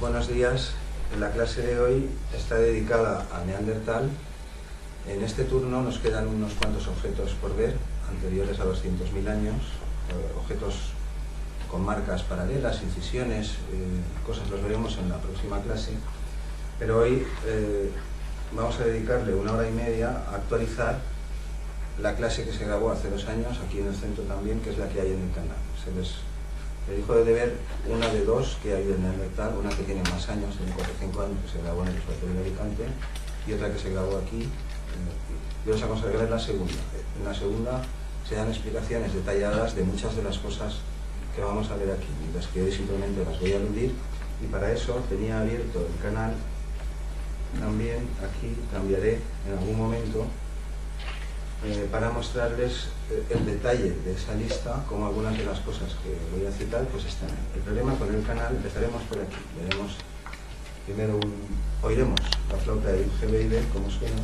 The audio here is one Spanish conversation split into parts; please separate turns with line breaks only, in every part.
Buenos días. La clase de hoy está dedicada a Neandertal. En este turno nos quedan unos cuantos objetos por ver, anteriores a 200.000 años, objetos con marcas paralelas, incisiones, cosas los veremos en la próxima clase. Pero hoy vamos a dedicarle 1 hora y media a actualizar la clase que se grabó hace 2 años, aquí en el centro también, que es la que hay en el canal. Se les dijo de ver una de 2 que hay de Neandertal, una que tiene más años, tiene 4 o 5 años, que se grabó en el Observatorio de Alicante, y otra que se grabó aquí. Yo os aconsejo ver la segunda. En la segunda se dan explicaciones detalladas de muchas de las cosas que vamos a ver aquí, mientras que hoy simplemente las voy a aludir, y para eso tenía abierto el canal. También aquí cambiaré en algún momento para mostrarles el detalle de esa lista, como algunas de las cosas que voy a citar pues están ahí. El problema con el canal, empezaremos por aquí. Veremos primero oiremos la flauta de Gebeide, como suena.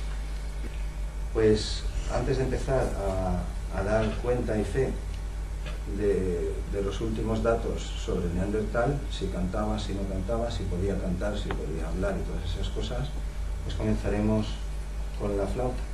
Pues antes de empezar a dar cuenta y fe de los últimos datos sobre Neandertal, si cantaba, si no cantaba, si podía cantar, si podía hablar y todas esas cosas, pues comenzaremos con la flauta.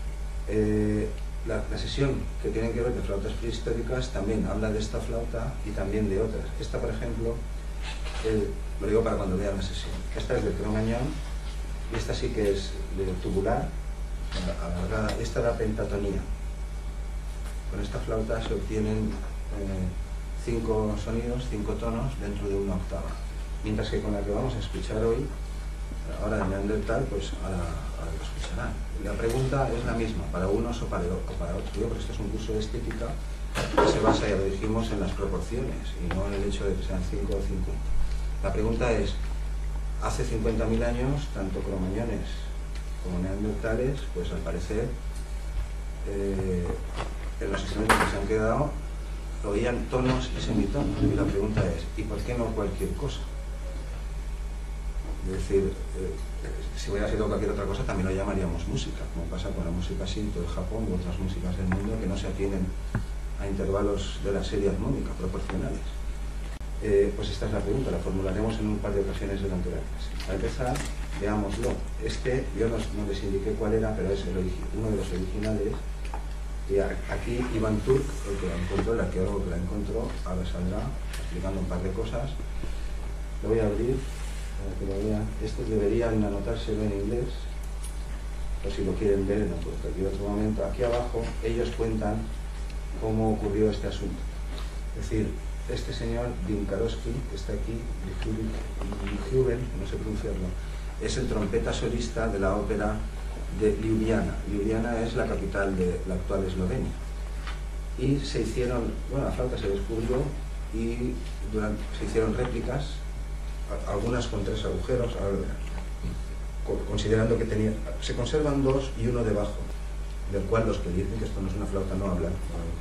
La sesión que tiene que ver de flautas prehistóricas también habla de esta flauta y también de otras. Esta, por ejemplo, lo digo para cuando vean la sesión. Esta es de Cro-Magnon y esta sí que es de tubular, alargada. Esta era pentatonía. Con esta flauta se obtienen 5 sonidos, 5 tonos dentro de una octava. Mientras que con la que vamos a escuchar hoy, ahora de Neandertal, pues ahora lo escucharán. La pregunta es la misma, para unos o para otros. Porque esto es un curso de estética que se basa, ya lo dijimos, en las proporciones y no en el hecho de que sean 5 o 50. La pregunta es, hace 50.000 años, tanto cromañones como neandertales, pues al parecer, en los instrumentos que se han quedado, oían tonos y semitonos. Y la pregunta es, ¿y por qué no cualquier cosa? Es decir, si hubiera sido cualquier otra cosa también lo llamaríamos música, como pasa con la música shinto del Japón u otras músicas del mundo que no se atienen a intervalos de la serie armónica proporcionales. Pues esta es la pregunta, la formularemos en un par de ocasiones durante la clase. Para empezar, veámoslo. Yo no les indiqué cuál era, pero es uno de los originales. Y aquí Iván Turk, el que la encontró, el arqueólogo que la encontró, ahora saldrá explicando un par de cosas. Lo voy a abrir para que lo vean. Estos deberían anotárselo en inglés, o si lo quieren ver en cualquier otro momento. Aquí abajo ellos cuentan cómo ocurrió este asunto. Es decir, este señor Dynkarovsky, que está aquí, Huben, no sé pronunciarlo, es el trompeta solista de la ópera de Ljubljana. Ljubljana es la capital de la actual Eslovenia. Y se hicieron, bueno, la flauta se descubrió y se hicieron réplicas, algunas con 3 agujeros, considerando que se conservan 2 y uno debajo, del cual los que dicen que esto no es una flauta no hablan,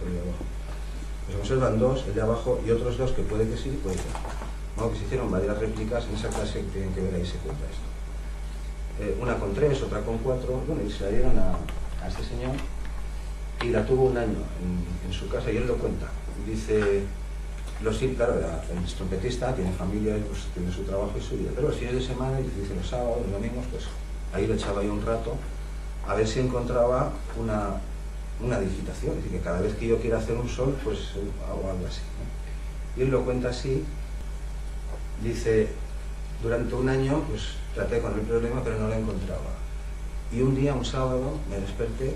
se conservan 2, el de abajo, y otros 2 que puede que sí, puede que no. Bueno, que se hicieron varias réplicas, en esa clase que tienen que ver ahí se cuenta esto. Una con 3, otra con 4, bueno, y se la dieron a este señor, y la tuvo un año en su casa, y él lo cuenta. Dice, claro, el trompetista tiene familia, pues tiene su trabajo y su vida, pero los fines de semana, y dice los sábados, los domingos, pues ahí lo echaba yo un rato, a ver si encontraba una digitación, es decir, que cada vez que yo quiera hacer un sol, pues hago algo así, ¿no? Y él lo cuenta así, dice, durante un año, pues traté con el problema, pero no lo encontraba. Y un día, un sábado, me desperté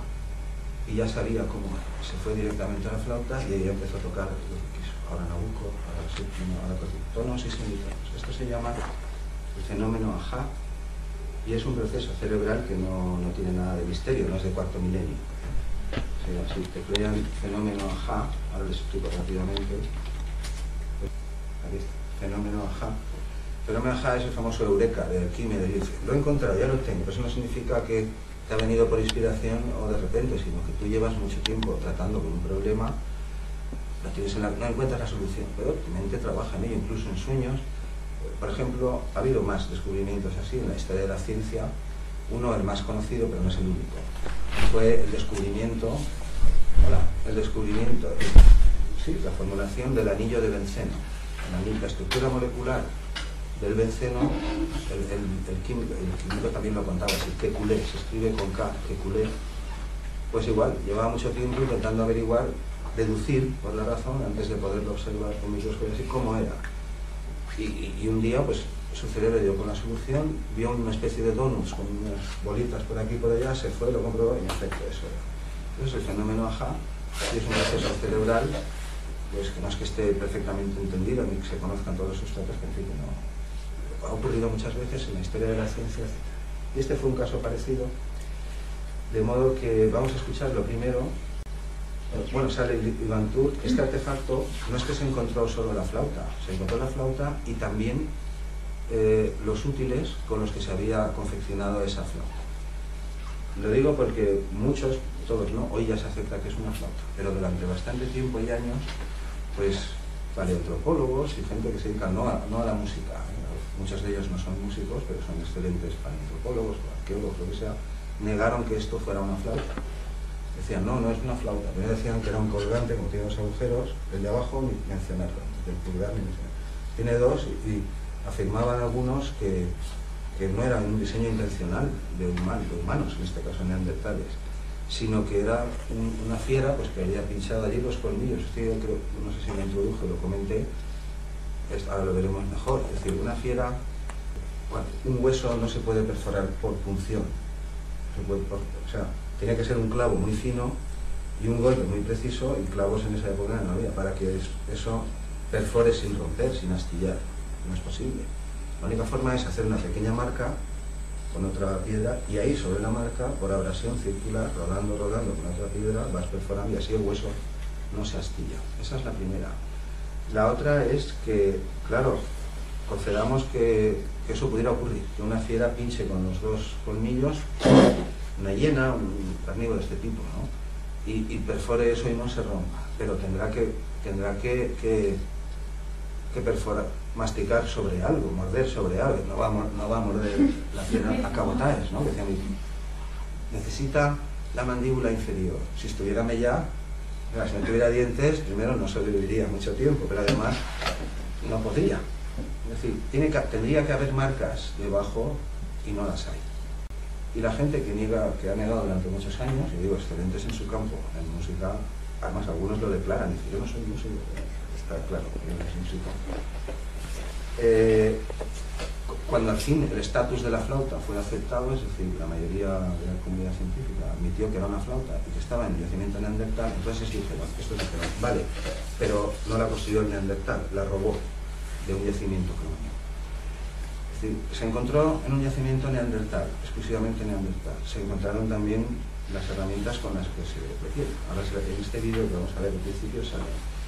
y ya sabía cómo era. Se fue directamente a la flauta y ella empezó a tocar lo que quiso. Ahora Nabucco, ahora séptimo, ahora tonos y semitonos. Esto se llama el fenómeno Ajá, y es un proceso cerebral que no tiene nada de misterio, no es de cuarto milenio. O sea, si te crean fenómeno Ajá, ahora les explico rápidamente. Aquí está, fenómeno Ajá. Fenómeno Ajá es el famoso Eureka de Arquímedes. Dice, lo he encontrado, ya lo tengo. Pero eso no significa que te ha venido por inspiración o de repente, sino que tú llevas mucho tiempo tratando con un problema, no encuentras la solución, pero tu mente trabaja en ello, incluso en sueños. Por ejemplo, ha habido más descubrimientos así en la historia de la ciencia. Uno, el más conocido, pero no es el único, fue el descubrimiento, la formulación del anillo de benceno. La estructura molecular del benceno, el químico también lo contaba, así, Kekulé, se escribe con K, Kekulé, pues igual, llevaba mucho tiempo intentando averiguar, deducir por la razón, antes de poderlo observar con microscopio, así cómo era. Y un día, pues, su cerebro dio con la solución, vio una especie de donuts con unas bolitas por aquí y por allá, se fue, lo comprobó y en efecto eso era. Entonces el fenómeno AHA es un proceso cerebral, pues que no es que esté perfectamente entendido ni que se conozcan todos sus datos, que en fin, que no. Ha ocurrido muchas veces en la historia de la ciencia, etc. Y este fue un caso parecido, de modo que vamos a escuchar lo primero. Bueno, sale Ivan Tur. Este artefacto no es que se encontró solo la flauta, se encontró la flauta y también los útiles con los que se había confeccionado esa flauta. Lo digo porque muchos, todos no, hoy ya se acepta que es una flauta, pero durante bastante tiempo y años, pues paleoantropólogos y gente que se dedica no a la música, muchos de ellos no son músicos, pero son excelentes paleoantropólogos, arqueólogos, lo que sea, negaron que esto fuera una flauta. Decían, no, no es una flauta. Primero decían que era un colgante, como tiene dos agujeros, el de abajo ni mencionarlo, del pulgar ni mencionarlo. Tiene dos y afirmaban algunos que no era un diseño intencional de humanos, en este caso neandertales, sino que era una fiera pues, que había pinchado allí los colmillos. Esto yo creo, no sé si me introduje, lo comenté, ahora lo veremos mejor. Es decir, una fiera, bueno, un hueso no se puede perforar por punción, o sea, tiene que ser un clavo muy fino y un golpe muy preciso, y clavos en esa época no había, para que eso perfore sin romper, sin astillar. No es posible. La única forma es hacer una pequeña marca con otra piedra, y ahí sobre la marca, por abrasión circular, rodando con otra piedra, vas perforando y así el hueso no se astilla. Esa es la primera. La otra es que, claro, concedamos que eso pudiera ocurrir, que una fiera pinche con los dos colmillos, una hiena, un carnívoro de este tipo, ¿no? Y perfore eso y no se rompa, pero tendrá que perforar, masticar sobre algo, morder sobre algo, no va a morder la fiera a cabotajes, ¿no? Decía necesita la mandíbula inferior. Si estuviera mellada, si no tuviera dientes, primero no sobreviviría mucho tiempo, pero además no podría. Es decir, tendría que haber marcas debajo y no las hay. Y la gente que ha negado durante muchos años, y digo, excelentes en su campo, en música, además algunos lo declaran, dicen, yo no soy músico, está claro, yo no soy músico. Cuando al fin el estatus de la flauta fue aceptado, es decir, la mayoría de la comunidad científica admitió que era una flauta y que estaba en el yacimiento neandertal, entonces dijeron, esto es diferente, vale, pero no la construyó el neandertal, la robó de un yacimiento crónico. Es decir, se encontró en un yacimiento neandertal, exclusivamente neandertal. Se encontraron también las herramientas con las que se requiere. Ahora en este vídeo que vamos a ver al principio sale.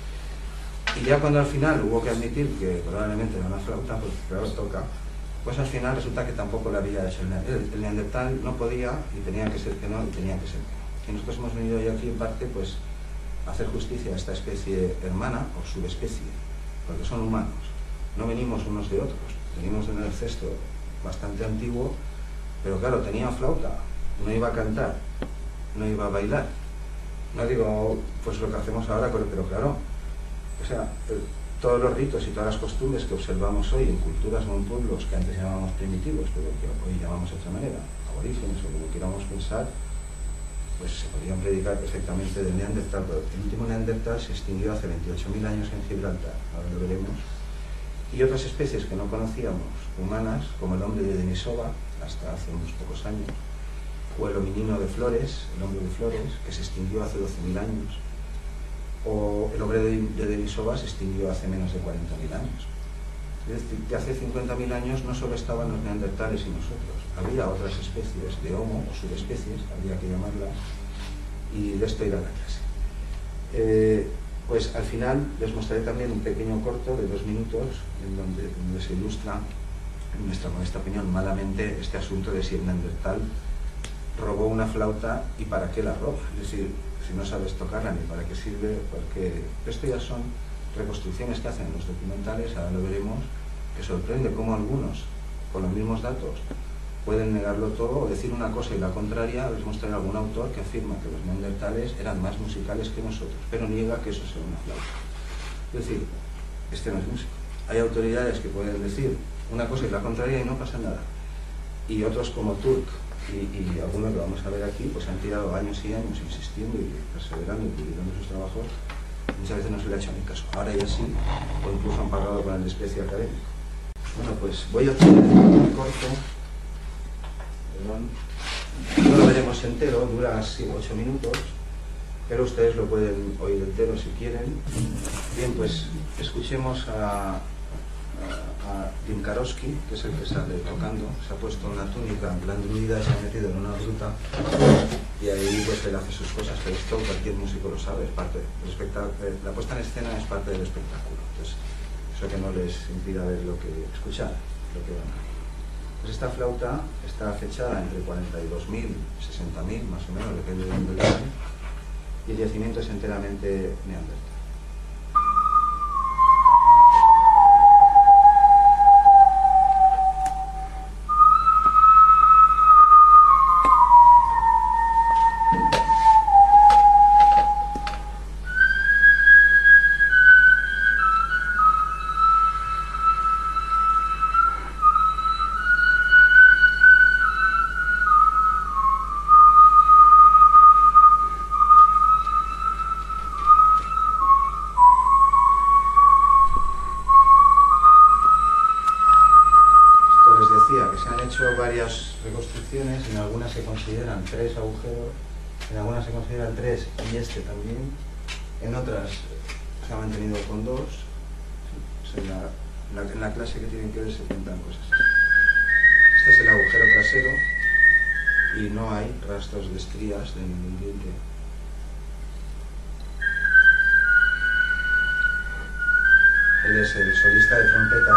Y ya cuando al final hubo que admitir que probablemente era una flauta, pues claro, toca, pues al final resulta que tampoco la había hecho el neandertal, no podía, y tenía que ser que no, y tenía que ser que no. Y nosotros hemos venido hoy aquí en parte pues a hacer justicia a esta especie hermana o subespecie, porque son humanos, no venimos unos de otros. Venimos de un ancestro bastante antiguo, pero claro, tenía flauta, no iba a cantar, no iba a bailar. No digo pues lo que hacemos ahora, pero claro, o sea, todos los ritos y todas las costumbres que observamos hoy en culturas o en pueblos que antes llamábamos primitivos, pero que hoy llamamos de otra manera, aborígenes o como queramos pensar, pues se podrían predicar perfectamente del neandertal, pero el último neandertal se extinguió hace 28.000 años en Gibraltar, ahora lo veremos. Y otras especies que no conocíamos, humanas, como el hombre de Denisova, hasta hace unos pocos años, o el hominino de Flores, el hombre de Flores, que se extinguió hace 12.000 años, o el hombre de Denisova se extinguió hace menos de 40.000 años. Es decir, que hace 50.000 años no solo estaban los neandertales y nosotros, había otras especies de Homo, o subespecies, habría que llamarlas, y de esto irá la clase. Pues al final les mostraré también un pequeño corto de 2 minutos en donde se ilustra, en nuestra modesta opinión, malamente este asunto de si el neandertal robó una flauta y para qué la roba. Es decir, si no sabes tocarla ni para qué sirve, porque esto ya son reconstrucciones que hacen los documentales, ahora lo veremos, que sorprende cómo algunos, con los mismos datos, pueden negarlo todo o decir una cosa y la contraria. Les mostraré algún autor que afirma que los neandertales eran más musicales que nosotros, pero niega que eso sea una flauta. Es decir, este no es músico. Hay autoridades que pueden decir una cosa y la contraria y no pasa nada. Y otros como Turk y algunos que vamos a ver aquí, pues han tirado años y años insistiendo y perseverando y publicando sus trabajos. Muchas veces no se le ha hecho ni caso. Ahora ya sí, o incluso han pagado con el desprecio académico. Bueno, pues voy a hacer un corte. Perdón. No lo veremos entero, dura así 8 minutos, pero ustedes lo pueden oír entero si quieren. Bien, pues escuchemos a Dimkarowski, que es el que sale tocando. Se ha puesto una túnica blandurida y se ha metido en una gruta y ahí pues él hace sus cosas, pero esto cualquier músico lo sabe, es parte del espectáculo. La puesta en escena es parte del espectáculo, entonces eso que no les impida ver lo que escuchar, lo que van a ver. Pues esta flauta está fechada entre 42.000 y 60.000, más o menos, depende de dónde la vean, y el yacimiento es enteramente neandertal. Que se han hecho varias reconstrucciones, en algunas se consideran 3 agujeros, en algunas se consideran 3 y este también, en otras se ha mantenido con 2. O sea, en la clase que tienen que ver se cuentan cosas. Este es el agujero trasero y no hay rastros de estrías de ningún diente. Él es el solista de trompeta.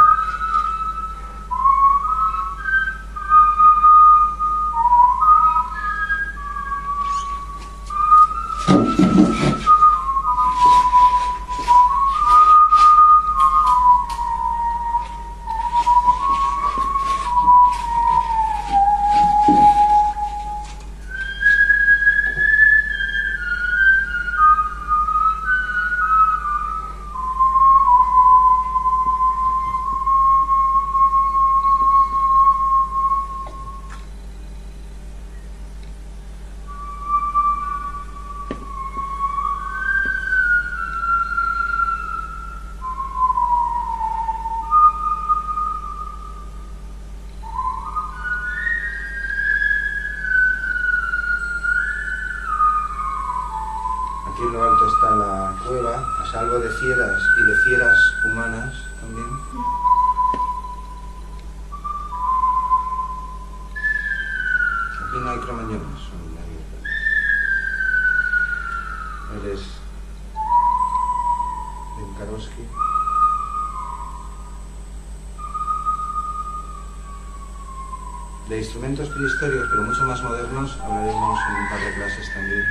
Aquí en lo alto está la cueva, a salvo de fieras y de fieras humanas también. Aquí no hay cromañones, son abiertas. Él es Dimkarowski. De instrumentos prehistóricos, pero mucho más modernos, hablaremos en un par de clases también.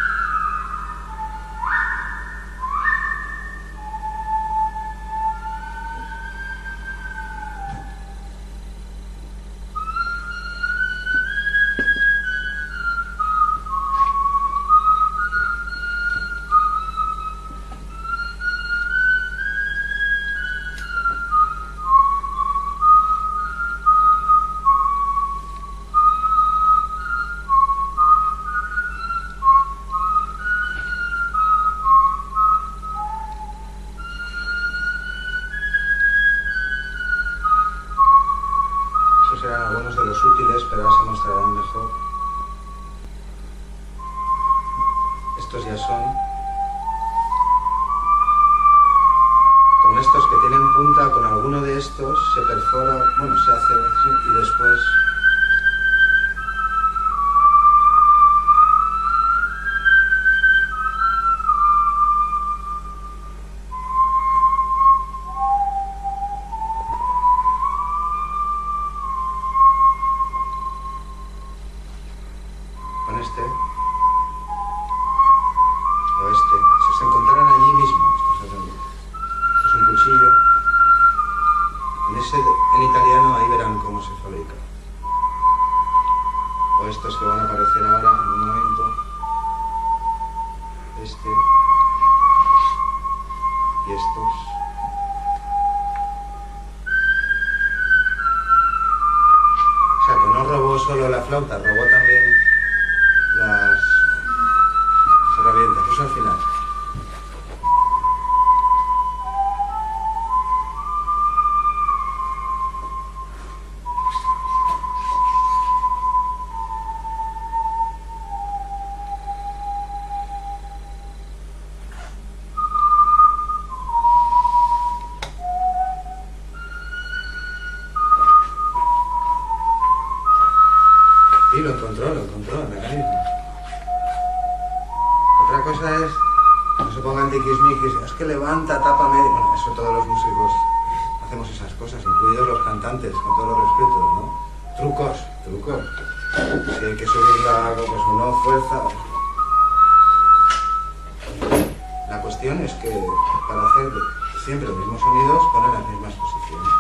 Serán algunos de los útiles, pero ahora se mostrarán mejor. Estos ya son con estos que tienen punta. Con alguno de estos se perfora, bueno, se hace y después con este o este, si se encontraran allí mismo. Esto es un cuchillo. En italiano ahí verán cómo se fabrica. O estos que van a aparecer ahora en un momento. Este y estos. solo la flauta, robó también las herramientas. Eso al final. Sí, lo encontró el mecanismo. Otra cosa es, no se pongan tiquismiquis, es que levanta, tápame. Bueno, eso todos los músicos hacemos esas cosas, incluidos los cantantes, con todos los respetos, ¿no? Trucos. Si hay que subirla, pues no fuerza. La cuestión es que para hacer siempre los mismos sonidos, ponen las mismas posiciones.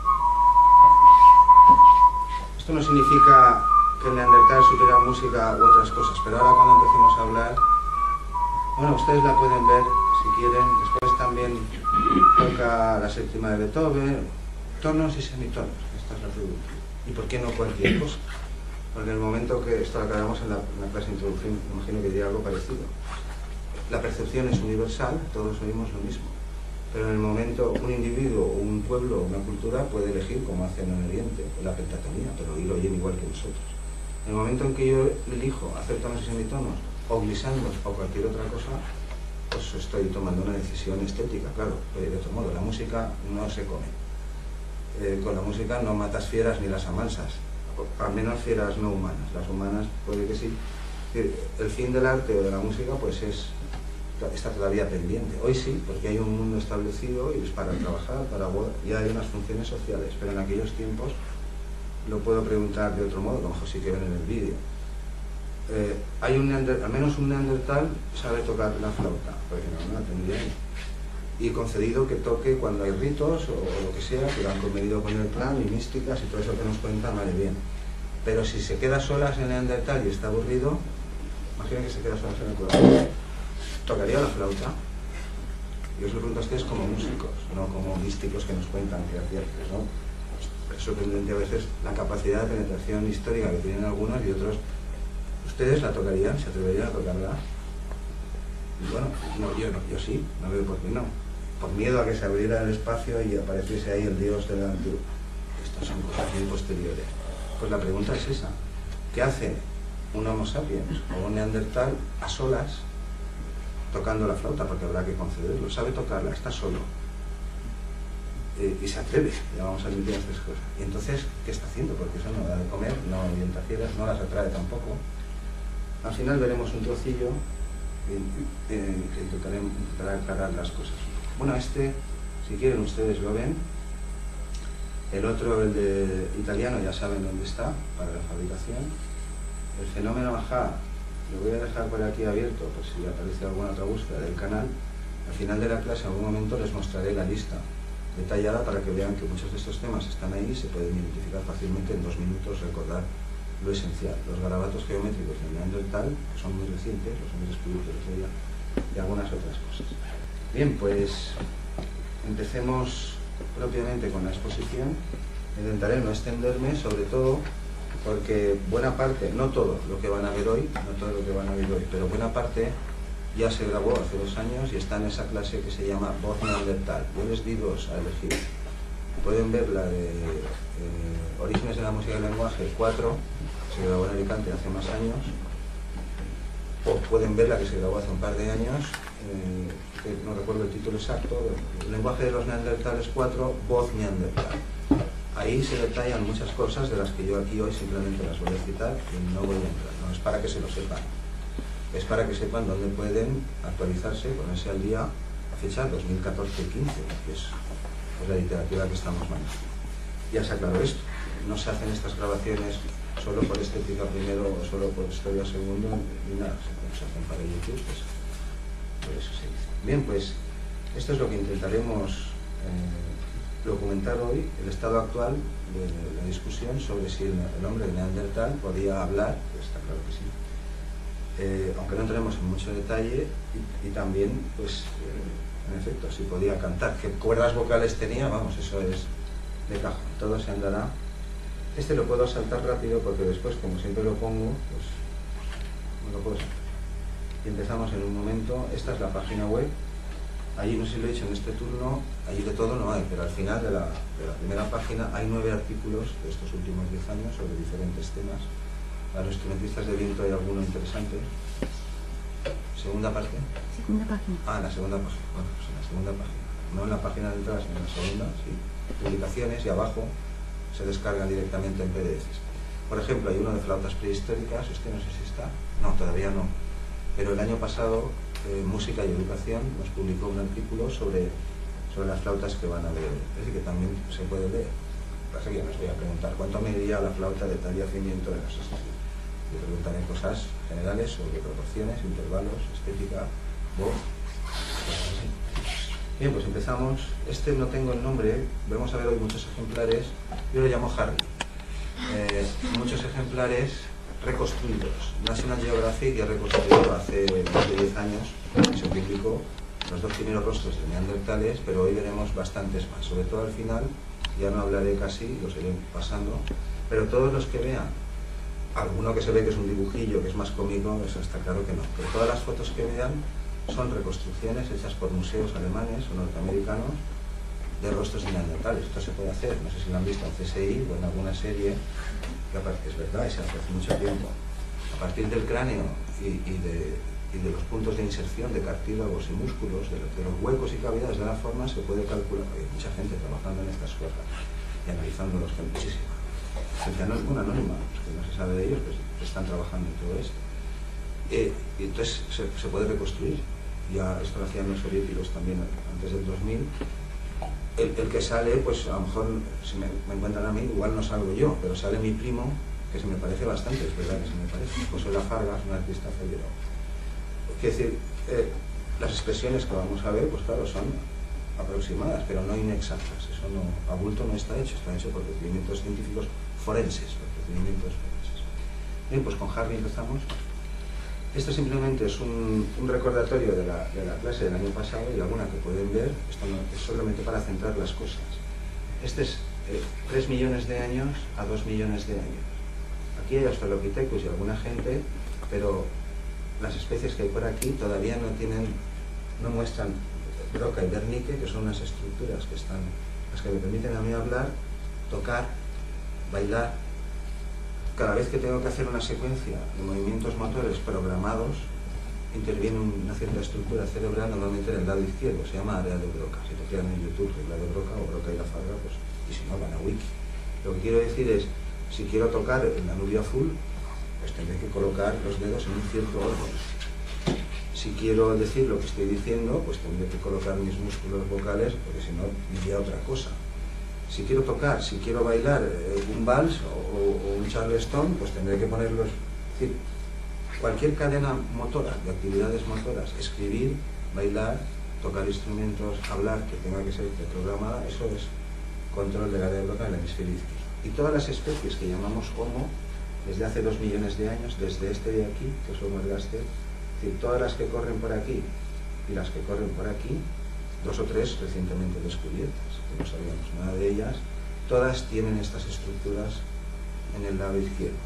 Esto no significa que el Neandertal supiera música u otras cosas, pero ahora cuando empecemos a hablar, bueno, ustedes la pueden ver si quieren. Después también toca la séptima de Beethoven, tonos y semitonos. Esta es la pregunta. ¿Y por qué no cualquier cosa? Porque en el momento que esto lo acabamos en la clase de introducción, me imagino que diría algo parecido. La percepción es universal, todos oímos lo mismo. Pero en el momento un individuo, o un pueblo, o una cultura puede elegir, como hacen en Oriente, la pentatonía, pero hoy lo oyen igual que nosotros. En el momento en que yo elijo hacer tonos y semitonos, o glisandos, o cualquier otra cosa, pues estoy tomando una decisión estética, claro. De otro modo, la música no se come. Con la música no matas fieras ni las amansas, al menos fieras no humanas. Las humanas puede que sí. El fin del arte o de la música pues está todavía pendiente. Hoy sí, porque hay un mundo establecido y es para trabajar, ya hay unas funciones sociales, pero en aquellos tiempos lo puedo preguntar de otro modo, como sí que ven en el vídeo. Hay al menos un neandertal sabe tocar la flauta, porque no la tendría. Y concedido que toque cuando hay ritos o lo que sea, que lo han convenido con el clan y místicas y todo eso que nos cuentan, vale bien. Pero si se queda solas en el neandertal y está aburrido, imaginen que se queda solas en el corazón, ¿tocaría la flauta? Yo os lo pregunto a ustedes como músicos, no como místicos que nos cuentan que hacían, ¿no? Es sorprendente a veces la capacidad de penetración histórica que tienen algunos y otros. ¿Ustedes la tocarían? ¿Se atreverían a tocarla? Y bueno, no, yo sí, no veo por qué no. Por miedo a que se abriera el espacio y apareciese ahí el dios del antiguo. Estas son cosas muy posteriores. Pues la pregunta es esa. ¿Qué hace un Homo sapiens o un neandertal a solas tocando la flauta? Porque habrá que concederlo. Sabe tocarla, está solo. Y se atreve, ya vamos a admitir estas cosas. Y entonces, ¿qué está haciendo? Porque eso no da de comer, no orienta fieras, no las atrae tampoco. Al final veremos un trocillo que intentará aclarar las cosas. Bueno, si quieren ustedes lo ven. El otro, el de italiano, ya saben dónde está para la fabricación. El fenómeno Ajá, lo voy a dejar por aquí abierto por si aparece alguna otra búsqueda del canal. Al final de la clase, en algún momento, les mostraré la lista detallada para que vean que muchos de estos temas están ahí y se pueden identificar fácilmente en 2 minutos, recordar lo esencial. Los garabatos geométricos del Neandertal, que son muy recientes, los hemos descubierto el otro día, y algunas otras cosas. Bien, pues empecemos propiamente con la exposición. Intentaré no extenderme, sobre todo porque buena parte, no todo lo que van a ver hoy, pero buena parte ya se grabó hace 2 años y está en esa clase que se llama Voz Neandertal. Yo les di 2 a elegir. Pueden ver la de Orígenes de la Música y el Lenguaje 4, se grabó en Alicante hace más años, o pueden ver la que se grabó hace un par de años, que no recuerdo el título exacto, El lenguaje de los neandertales 4, Voz Neandertal. Ahí se detallan muchas cosas de las que yo aquí hoy simplemente las voy a citar y no voy a entrar. No es para que se lo sepan, es para que sepan dónde pueden actualizarse, ponerse al día a fecha 2014-15, que es la literatura que estamos manejando. Ya se aclaró esto, no se hacen estas grabaciones solo por estética primero o solo por historia segundo, ni nada, se hacen para YouTube, pues, por eso se dice. Bien, pues esto es lo que intentaremos documentar hoy, el estado actual de la discusión sobre si el hombre de Neandertal podía hablar, pues está claro que sí. Aunque no entremos en mucho detalle, y también, pues, en efecto, si podía cantar, qué cuerdas vocales tenía, vamos, eso es de cajón. Todo se andará Este lo puedo saltar rápido porque después, como siempre lo pongo, pues no lo puedo saltar. Y empezamos en un momento. Esta es la página web. Allí, no sé si lo he hecho en este turno, allí de todo no hay, pero al final de la primera página hay 9 artículos de estos últimos 10 años sobre diferentes temas. Para los instrumentistas de viento hay alguno interesante. ¿Segunda parte?
Segunda página.
Ah, en la segunda página. Bueno, pues en la segunda página. No en la página de entrada, sino en la segunda, sí. Publicaciones, y abajo se descargan directamente en PDFs. Por ejemplo, hay uno de flautas prehistóricas. Este no sé si está. No, todavía no. Pero el año pasado, Música y Educación nos publicó un artículo sobre las flautas que van a leer. Es decir, que también se puede leer. Pasa que yo me voy a preguntar cuánto mediría la flauta de tal y hacimiento de no sé si. Yo preguntaré cosas generales sobre proporciones, intervalos, estética, voz. Bien, pues empezamos. Este no tengo el nombre, vamos a ver hoy muchos ejemplares. Yo lo llamo Harry. Muchos ejemplares reconstruidos. National Geographic ya reconstruido hace más de 10 años, se publicó los 2 primeros rostros de neandertales, pero hoy veremos bastantes más. Sobre todo al final, ya no hablaré casi, los iré pasando, pero todos los que vean alguno que se ve que es un dibujillo, que es más cómico, eso está claro que no. Pero todas las fotos que vean son reconstrucciones hechas por museos alemanes o norteamericanos de rostros de neandertales. Esto se puede hacer, no sé si lo han visto en CSI o en alguna serie, que es verdad, y se hace hace mucho tiempo. A partir del cráneo y de los puntos de inserción de cartílagos y músculos, de los huecos y cavidades de la forma, se puede calcular. Hay mucha gente trabajando en estas cosas y analizándolos, muchísima. Gente anónima, que no se sabe de ellos, pues están trabajando en todo esto. Y entonces se puede reconstruir. Ya esto lo hacían los soviéticos también antes del 2000. El que sale, pues a lo mejor, si me encuentran a mí, igual no salgo yo, pero sale mi primo, que se me parece bastante, es verdad que se me parece. José Lafarga es un artista federado. Quiere decir, las expresiones que vamos a ver, pues claro, son aproximadas, pero no inexactas. Eso no, a bulto no está hecho por procedimientos científicos forenses, por procedimientos forenses. Bien, pues con Harry empezamos. Esto simplemente es un recordatorio de la clase del año pasado y alguna que pueden ver. Esto no, es solamente para centrar las cosas. Este es 3 millones de años a 2 millones de años. Aquí hay Australopithecus y alguna gente, pero las especies que hay por aquí todavía no muestran Broca y Wernicke, que son unas estructuras que están, las que me permiten a mí hablar, tocar, bailar. Cada vez que tengo que hacer una secuencia de movimientos motores programados, interviene una cierta estructura cerebral, normalmente en el lado izquierdo, se llama área de Broca. Si te quedan en YouTube, regla de Broca o Broca y Lafarga, pues, y si no, van a Wiki. Lo que quiero decir es, si quiero tocar el Danubio azul, pues tendré que colocar los dedos en un cierto orden. Si quiero decir lo que estoy diciendo, pues tendré que colocar mis músculos vocales, porque si no, diría otra cosa. Si quiero tocar, si quiero bailar un vals o un charleston, pues tendré que ponerlos. Es decir, cualquier cadena motora, de actividades motoras, escribir, bailar, tocar instrumentos, hablar, que tenga que ser programada, eso es control de la área de Broca en el hemisferio izquierdo. Y todas las especies que llamamos Homo, desde hace 2 millones de años, desde este de aquí, que es Homo ergaster, es decir, todas las que corren por aquí y las que corren por aquí, 2 o 3 recientemente descubiertas, que no sabíamos nada de ellas, todas tienen estas estructuras en el lado izquierdo.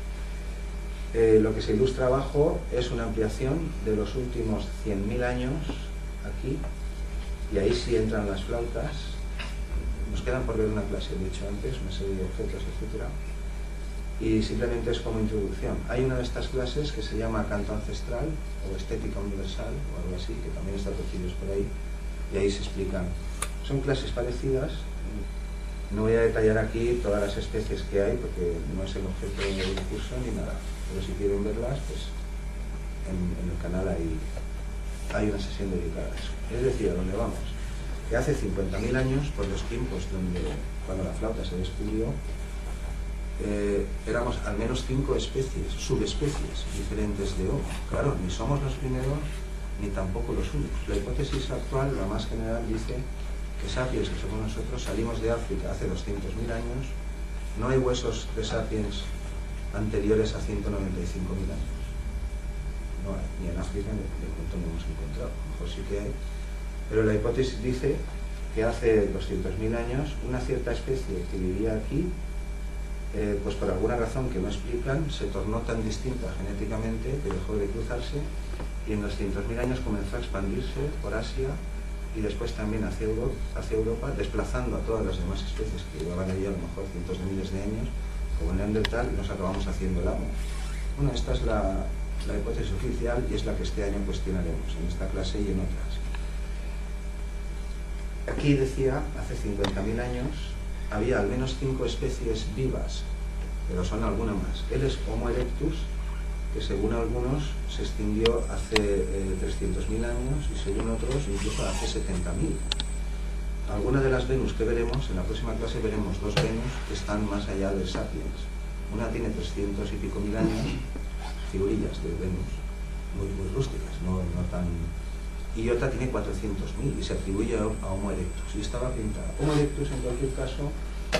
Lo que se ilustra abajo es una ampliación de los últimos 100.000 años aquí, y ahí sí entran las flautas. Nos quedan por ver una clase, de hecho antes, una serie de objetos, etc. Y simplemente es como introducción. Hay una de estas clases que se llama Canto Ancestral o Estética Universal o algo así, que también está recogido por ahí, y ahí se explican. Son clases parecidas. No voy a detallar aquí todas las especies que hay porque no es el objeto del curso ni nada, pero si quieren verlas, pues en el canal hay una sesión dedicada a eso. Es decir, a dónde vamos, que hace 50.000 años, por los tiempos cuando la flauta se descubrió, éramos al menos 5 especies, subespecies diferentes de Homo. Claro, ni somos los primeros ni tampoco los únicos. La hipótesis actual, la más general, dice que Sapiens, que somos nosotros, salimos de África hace 200.000 años. No hay huesos de Sapiens anteriores a 195.000 años. No hay, ni en África ni de pronto no hemos encontrado. A lo mejor sí que hay. Pero la hipótesis dice que hace 200.000 años una cierta especie que vivía aquí pues por alguna razón que no explican, se tornó tan distinta genéticamente que dejó de cruzarse y en los 200.000 años comenzó a expandirse por Asia y después también hacia Europa, desplazando a todas las demás especies que llevaban allí a lo mejor cientos de miles de años, como el Neandertal, y nos acabamos haciendo el amo. Bueno, esta es la hipótesis oficial y es la que este año cuestionaremos en esta clase y en otras. Aquí decía, hace 50.000 años, había al menos 5 especies vivas, pero son alguna más. Él es Homo erectus, que según algunos se extinguió hace 300.000 años y según otros incluso hace 70.000. Algunas de las Venus que veremos, en la próxima clase veremos 2 Venus que están más allá del Sapiens. Una tiene 300 y pico mil años, figurillas de Venus, muy rústicas, no tan... Y otra tiene 400.000 y se atribuye a Homo erectus. Y estaba pintada. Homo erectus, en cualquier caso,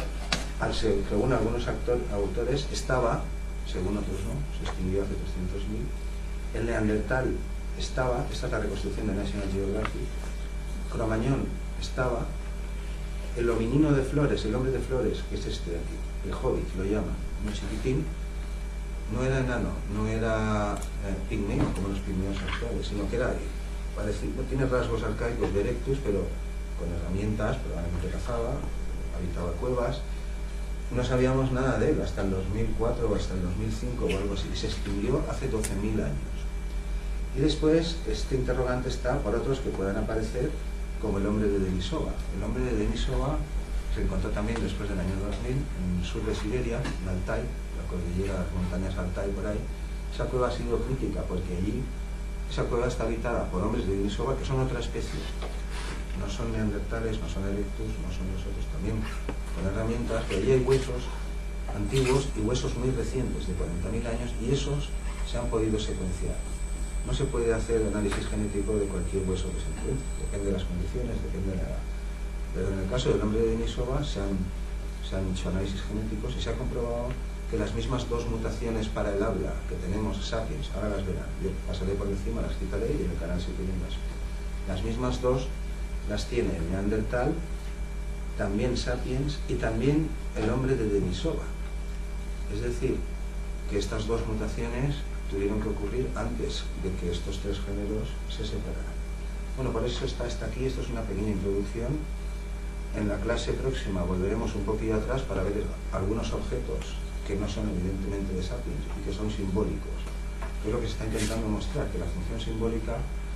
según algunos autores, estaba, según otros no, se extinguió hace 300.000. El Neandertal estaba, esta es la reconstrucción de National Geographic. Cro-Magnon estaba. El hominino de Flores, el hombre de Flores, que es este de aquí, el hobbit, lo llaman, muy chiquitín, no era enano, no era pigmeo como los pigmeos actuales, sino que era, parecido, tiene rasgos arcaicos de erectus, pero con herramientas, probablemente cazaba, habitaba cuevas. No sabíamos nada de él hasta el 2004 o hasta el 2005 o algo así, se extinguió hace 12.000 años. Y después este interrogante está por otros que puedan aparecer, como el hombre de Denisova. El hombre de Denisova se encontró también después del año 2000 en el sur de Siberia, en Altai, la cordillera, las montañas Altai por ahí. Esa cueva ha sido crítica porque allí esa cueva está habitada por hombres de Denisova que son otra especie. No son neandertales, no son erectus, no son nosotros, también con herramientas, pero allí hay huesos antiguos y huesos muy recientes, de 40.000 años, y esos se han podido secuenciar. No se puede hacer análisis genético de cualquier hueso que se encuentre, depende de las condiciones, depende de la edad. Pero en el caso del hombre de Denisova se han hecho análisis genéticos y se ha comprobado que las mismas 2 mutaciones para el habla que tenemos sapiens, ahora las verán, yo pasaré por encima, las citaré y en el canal si quieren las mismas 2 las tiene el Neandertal, también sapiens y también el hombre de Denisova. Es decir, que estas 2 mutaciones tuvieron que ocurrir antes de que estos 3 géneros se separaran. Bueno, por eso está hasta aquí, esto es una pequeña introducción. En la clase próxima volveremos un poquillo atrás para ver algunos objetos que no son evidentemente de sapiens y que son simbólicos. Que es lo que se está intentando mostrar, que la función simbólica,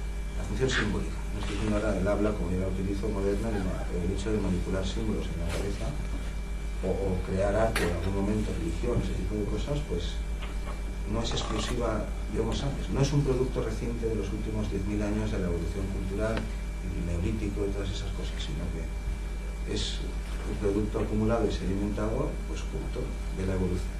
no estoy diciendo ahora del habla como yo la utilizo moderna, sino el hecho de manipular símbolos en la cabeza o crear arte en algún momento, religión, ese tipo de cosas, pues no es exclusiva de Homo sapiens, no es un producto reciente de los últimos 10.000 años de la evolución cultural, el neolítico y todas esas cosas, sino que es un producto acumulado y sedimentado, pues como todo, de la evolución.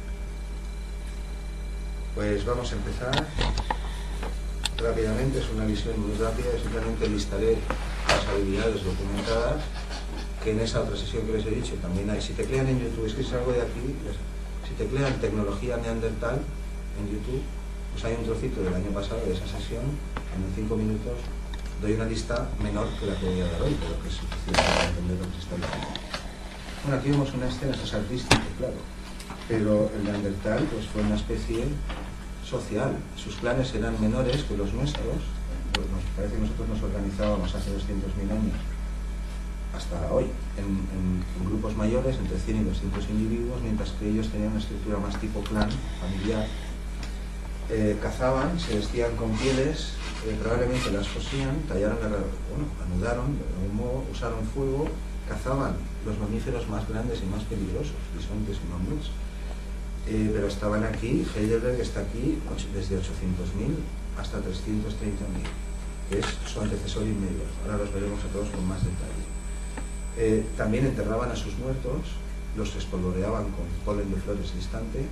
Pues vamos a empezar rápidamente, es una visión muy rápida, simplemente listaré las habilidades documentadas, que en esa otra sesión que les he dicho también hay. Si teclean en YouTube, es que es algo de aquí, si teclean tecnología neandertal en YouTube, pues hay un trocito del año pasado de esa sesión, en 5 minutos doy una lista menor que la que voy a dar hoy, pero que es suficiente para entender lo que se está diciendo. Bueno, aquí vemos una escena, esto es artístico, claro, pero el neandertal pues fue una especie social, sus planes eran menores que los nuestros, pues nos parece que nosotros nos organizábamos hace 200.000 años hasta hoy, en grupos mayores, entre 100 y 200 individuos, mientras que ellos tenían una estructura más tipo clan, familiar. Cazaban, se vestían con pieles, probablemente las cosían, tallaron, anudaron, de algún modo, usaron fuego, cazaban los mamíferos más grandes y más peligrosos, bisontes y mamuts. Pero estaban aquí, Heidelberg está aquí desde 800.000 hasta 330.000, que es su antecesor inmediato. Ahora los veremos a todos con más detalle. También enterraban a sus muertos, los espolvoreaban con polen de flores distante,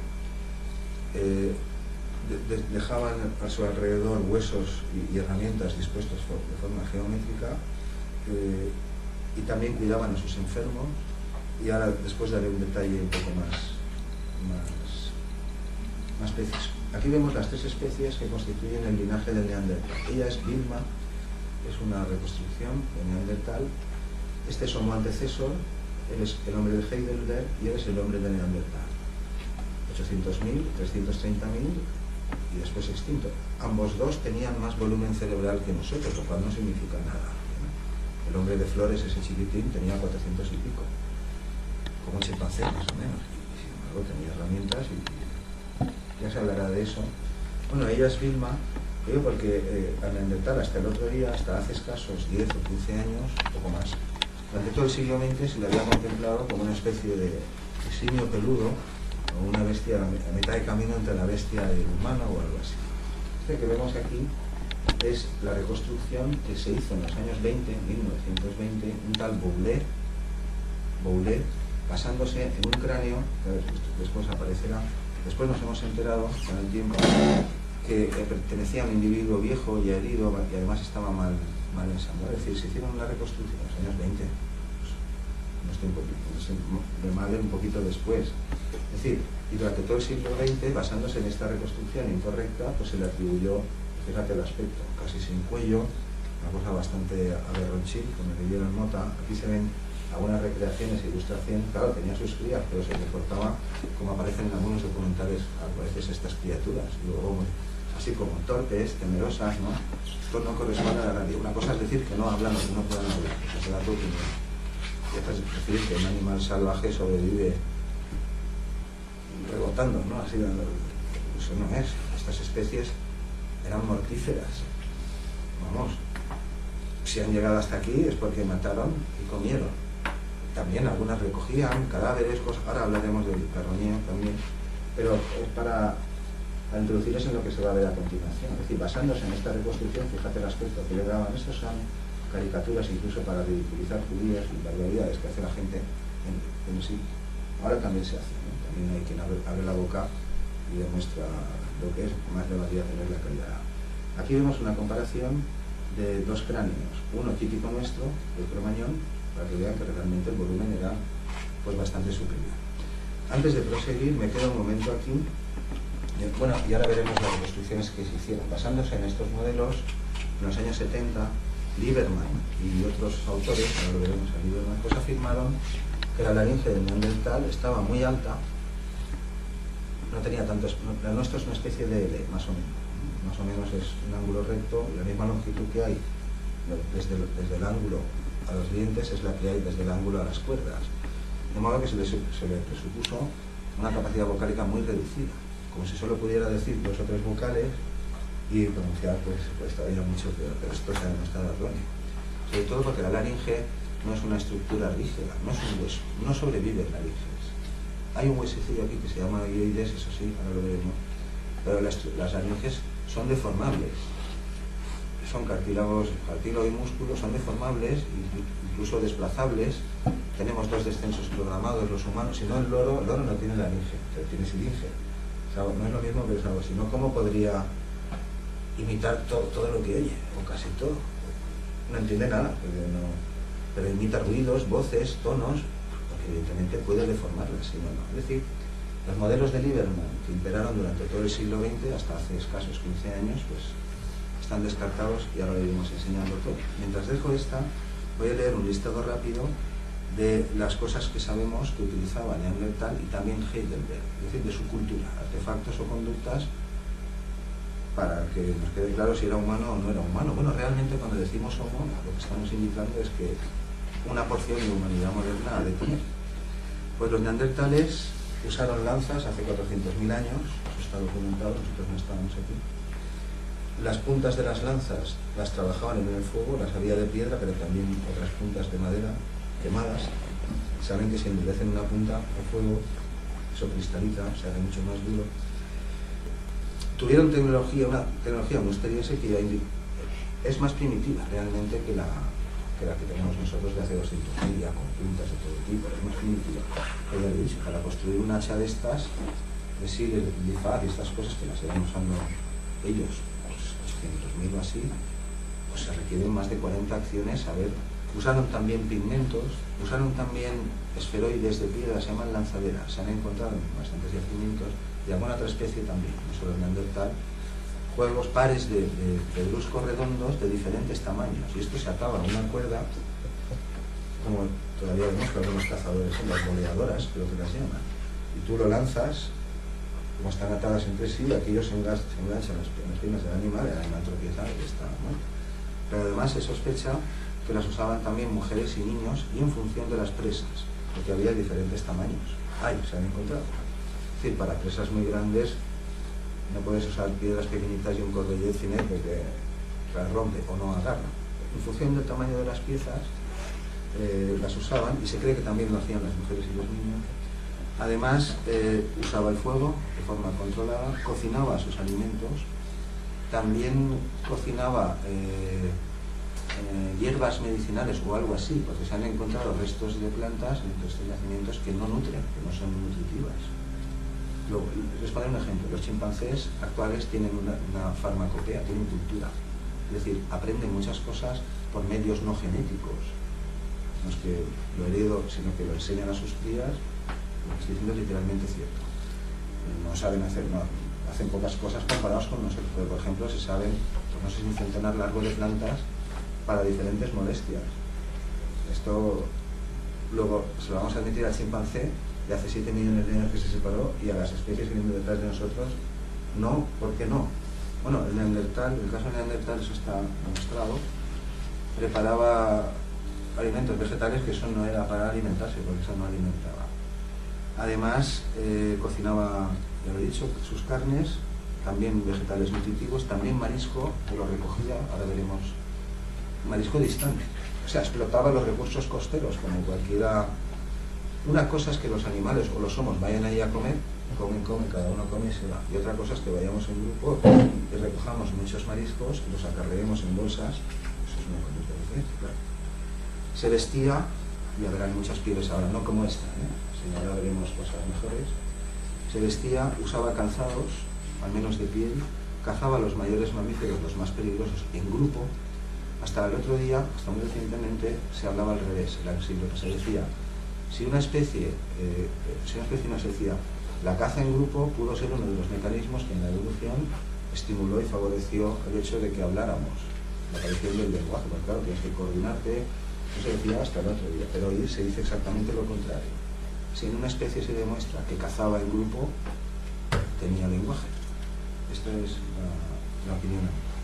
dejaban a su alrededor huesos y herramientas dispuestos de forma geométrica, y también cuidaban a sus enfermos. Y ahora después daré un detalle un poco más preciso. Aquí vemos las 3 especies que constituyen el linaje del Neandertal. Ella es Vilma, es una reconstrucción de Neandertal. Este es Homo antecesor, él es el hombre de Heidelberg y él es el hombre de Neandertal. 800.000, 330.000 y después extinto. Ambos dos tenían más volumen cerebral que nosotros, lo cual no significa nada. El hombre de Flores, ese chiquitín, tenía 400 y pico, como un chimpancé más o menos, y sin embargo tenía herramientas y ya se hablará de eso. Bueno, ella es Vilma, digo porque a Neandertal hasta el otro día, hasta hace escasos 10 o 15 años, poco más, durante todo el siglo XX se le había contemplado como una especie de simio peludo o una bestia a mitad de camino entre la bestia y el humano o algo así. Este que vemos aquí es la reconstrucción que se hizo en los años 20, 1920, un tal Boulet, basándose en un cráneo, que después aparecerá, después nos hemos enterado con el tiempo que pertenecía a un individuo viejo y herido y además estaba mal ensamblado. Es decir, se hicieron una reconstrucción en los años 20, de madre un poquito después. Es decir, y durante todo el siglo XX, basándose en esta reconstrucción incorrecta, pues se le atribuyó, fíjate el aspecto, casi sin cuello, una cosa bastante aberronchil, como le dieron nota. Aquí se ven algunas recreaciones e ilustraciones. Claro, tenía sus crías, pero se comportaba como aparecen en algunos documentales a veces estas criaturas, luego así como torpes, temerosas, ¿no? Esto no corresponde a la realidad. Una cosa es decir que no hablan o que no puedan hablar, eso da tu opinión. Y otra es decir que un animal salvaje sobrevive rebotando, ¿no? Así, eso no es. Estas especies eran mortíferas. Vamos, si han llegado hasta aquí es porque mataron y comieron. También algunas recogían cadáveres, cosas. Ahora hablaremos del carroñeo también, pero es para introducirles en lo que se va a ver a continuación. Es decir, basándose en esta reconstrucción, fíjate el aspecto que le daban. Estos son caricaturas incluso para ridiculizar judías y barbaridades que hace la gente en sí. Ahora también se hace, ¿no? También hay quien abre la boca y demuestra lo que es, más le valía tener la calidad. Aquí vemos una comparación de dos cráneos, uno típico nuestro, el Cromañón, para que vean que realmente el volumen era pues bastante superior. Antes de proseguir, me quedo un momento aquí. Bueno, y ahora veremos las reconstrucciones que se hicieron. Basándose en estos modelos, en los años 70, Lieberman y otros autores, ahora lo veremos a Lieberman, pues afirmaron que la laringe del Neandertal estaba muy alta, no tenía tantos, la nuestra es una especie de L, más o menos es un ángulo recto, la misma longitud que hay desde el ángulo a los dientes es la que hay desde el ángulo a las cuerdas, de modo que se le presupuso una capacidad vocálica muy reducida, como si solo pudiera decir 2 o 3 vocales y pronunciar pues todavía mucho peor, pero esto se ha demostrado erróneo, sobre todo porque la laringe no es una estructura rígida, no es un hueso, no sobreviven laringes. Hay un huesecillo aquí que se llama hioides, eso sí, ahora lo veremos, pero las laringes son deformables, son cartílago y músculo, son deformables, incluso desplazables. Tenemos 2 descensos programados los humanos, si no el loro no tiene laringe, tiene siringe. O sea, no es lo mismo que el sago, sino cómo podría imitar todo lo que oye, o casi todo. No entiende nada, pero imita ruidos, voces, tonos, porque evidentemente puede deformarlas, si no. Es decir, los modelos de Lieberman que imperaron durante todo el siglo XX, hasta hace escasos 15 años, pues están descartados y ahora lo iremos enseñando todo. Mientras dejo esta, voy a leer un listado rápido de las cosas que sabemos que utilizaba Neandertal y también Heidelberg, es decir, de su cultura, artefactos o conductas, para que nos quede claro si era humano o no era humano. Bueno, realmente cuando decimos homo, lo que estamos indicando es que una porción de humanidad moderna ha de tener. Pues los neandertales usaron lanzas hace 400.000 años, eso está documentado, nosotros no estábamos aquí. Las puntas de las lanzas las trabajaban en el fuego, las había de piedra, pero también otras puntas de madera quemadas. Saben que si endurecen una punta al fuego, eso cristaliza, se hace mucho más duro. Tuvieron una tecnología misteriosa que es más primitiva realmente que la que tenemos nosotros de hace 200.000, ya con puntas de todo tipo, es más primitiva. Pero ya lo he dicho, para construir un hacha de estas, de Siles, de Lifar y estas cosas que las llevan usando ellos, pues 800.000 o así, pues se requieren más de 40 acciones. A ver, usaron también pigmentos, usaron también esferoides de piedra, se llaman lanzaderas, se han encontrado en bastantes yacimientos, y alguna otra especie también, no solo el Neandertal, juegos pares de pedruscos redondos de diferentes tamaños, y esto se ataba a una cuerda, como todavía vemos que algunos cazadores son las boleadoras, creo que las llaman, y tú lo lanzas como están atadas entre sí, aquellos se enganchan las piernas del animal, el animal tropieza y está muerto. Pero además se sospecha que las usaban también mujeres y niños, y en función de las presas, porque había diferentes tamaños. Se han encontrado. Es decir, para presas muy grandes no puedes usar piedras pequeñitas y un cordel cine porque las rompe o no agarra. En función del tamaño de las piezas las usaban, y se cree que también lo hacían las mujeres y los niños. Además usaba el fuego de forma controlada, cocinaba sus alimentos, también cocinaba hierbas medicinales o algo así, porque se han encontrado restos de plantas en estos yacimientos que no nutren, que no son nutritivas. Luego, les pongo un ejemplo: los chimpancés actuales tienen una farmacopea, tienen cultura, es decir, aprenden muchas cosas por medios no genéticos, no es que lo heredo, sino que lo enseñan a sus crías. Lo que estoy diciendo es literalmente cierto. No saben hacer, no, hacen pocas cosas comparados con nosotros, pero por ejemplo se saben, pues no sé, un centenar largo de plantas para diferentes molestias. Esto luego se lo vamos a admitir al chimpancé de hace 7 millones de años que se separó, y a las especies que vienen detrás de nosotros no. ¿Por qué no? Bueno, el Neandertal, el caso del Neandertal, eso está demostrado, preparaba alimentos vegetales que eso no era para alimentarse, porque eso no alimentaba. Además cocinaba, ya lo he dicho, sus carnes, también vegetales nutritivos, también marisco, que lo recogía, ahora veremos, marisco distante. O sea, explotaba los recursos costeros como cualquiera. Una cosa es que los animales o los homos vayan ahí a comer, comen, cada uno come y se va. Y otra cosa es que vayamos en grupo y recojamos muchos mariscos y los acarreemos en bolsas. Eso es una conducta diferente, claro. Se vestía, y habrán muchas pieles ahora, no como esta, si ahora veremos cosas mejores. Se vestía, usaba calzados, al menos de piel, cazaba a los mayores mamíferos, los más peligrosos, en grupo. Hasta el otro día, hasta muy recientemente, se hablaba al revés. Era el siglo que se decía, si una especie no se decía, la caza en grupo pudo ser uno de los mecanismos que en la evolución estimuló y favoreció el hecho de que habláramos, la aparición del lenguaje, porque claro, tienes que coordinarte. Eso se decía hasta el otro día, pero hoy se dice exactamente lo contrario. Si en una especie se demuestra que cazaba en grupo, tenía lenguaje. Esta es la opinión.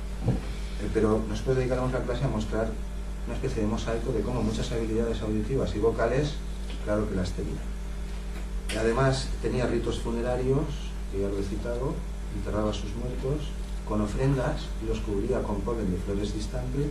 Pero nos puede dedicar a otra clase a mostrar una especie de mosaico de cómo muchas habilidades auditivas y vocales, claro que las tenía. Y además tenía ritos funerarios, que ya lo he citado, enterraba a sus muertos con ofrendas y los cubría con polen de flores distantes.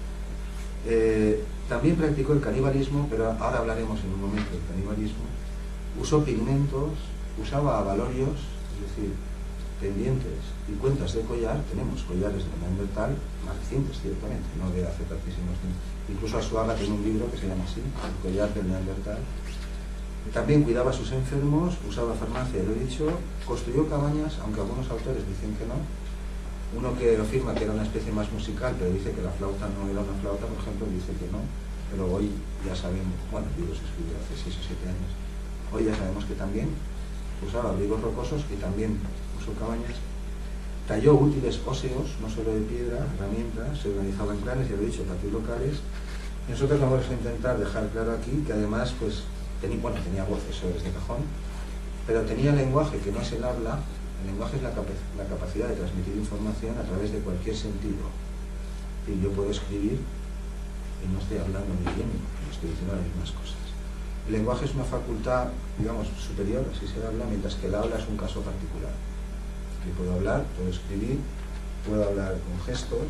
También practicó el canibalismo, pero ahora hablaremos en un momento del canibalismo. Usó pigmentos, usaba abalorios, es decir, pendientes y cuentas de collar. Tenemos collares de Neandertal más recientes, ciertamente, no de hace tantísimos tiempos. Incluso Arzuaga tiene un libro que se llama así, El collar del Neandertal. También cuidaba a sus enfermos, usaba farmacia, lo he dicho, construyó cabañas, aunque algunos autores dicen que no. Uno que afirma que era una especie más musical, pero dice que la flauta no era una flauta, por ejemplo, dice que no. Pero hoy ya sabemos, bueno, el libro se escribió hace 6 o 7 años. Hoy ya sabemos que también usaba abrigos rocosos y también usó cabañas. Talló útiles óseos, no solo de piedra, herramientas, se organizaba en clanes, ya lo he dicho, patios locales. Y nosotros vamos a intentar dejar claro aquí que además, pues, tenía voz, eso es de cajón, pero tenía lenguaje que no es el habla. El lenguaje es la capacidad de transmitir información a través de cualquier sentido. Y yo puedo escribir y no estoy hablando mi idioma, estoy diciendo las mismas cosas. El lenguaje es una facultad, digamos, superior, así se habla, mientras que el habla es un caso particular. Yo puedo hablar, puedo escribir, puedo hablar con gestos,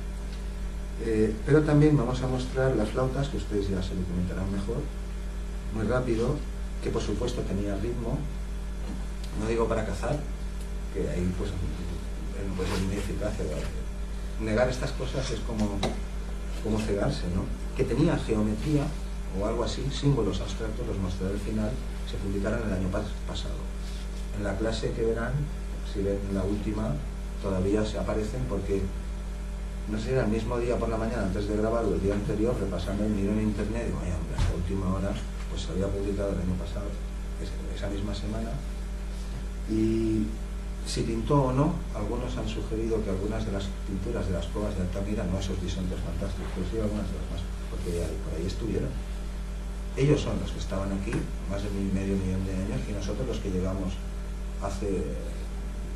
pero también vamos a mostrar las flautas, que ustedes ya se lo comentarán mejor, muy rápido, que por supuesto tenía ritmo, no digo para cazar, que ahí pues es muy eficaz. Negar estas cosas es como cegarse, ¿no? Que tenía geometría o algo así, símbolos abstractos, los mostraré al final, se publicaron el año pasado. En la clase que verán, si ven la última, todavía se aparecen porque, no sé, era el mismo día por la mañana, antes de grabar, o el día anterior, repasando el miro en internet, digo, ay, hombre, hasta última hora, pues se había publicado el año pasado, esa misma semana. Y si pintó o no, algunos han sugerido que algunas de las pinturas de las cuevas de Altamira, no esos bisontes fantásticos, pero sí algunas de las más, porque por ahí estuvieron. Ellos son los que estaban aquí, más de medio millón de años, y nosotros los que llegamos hace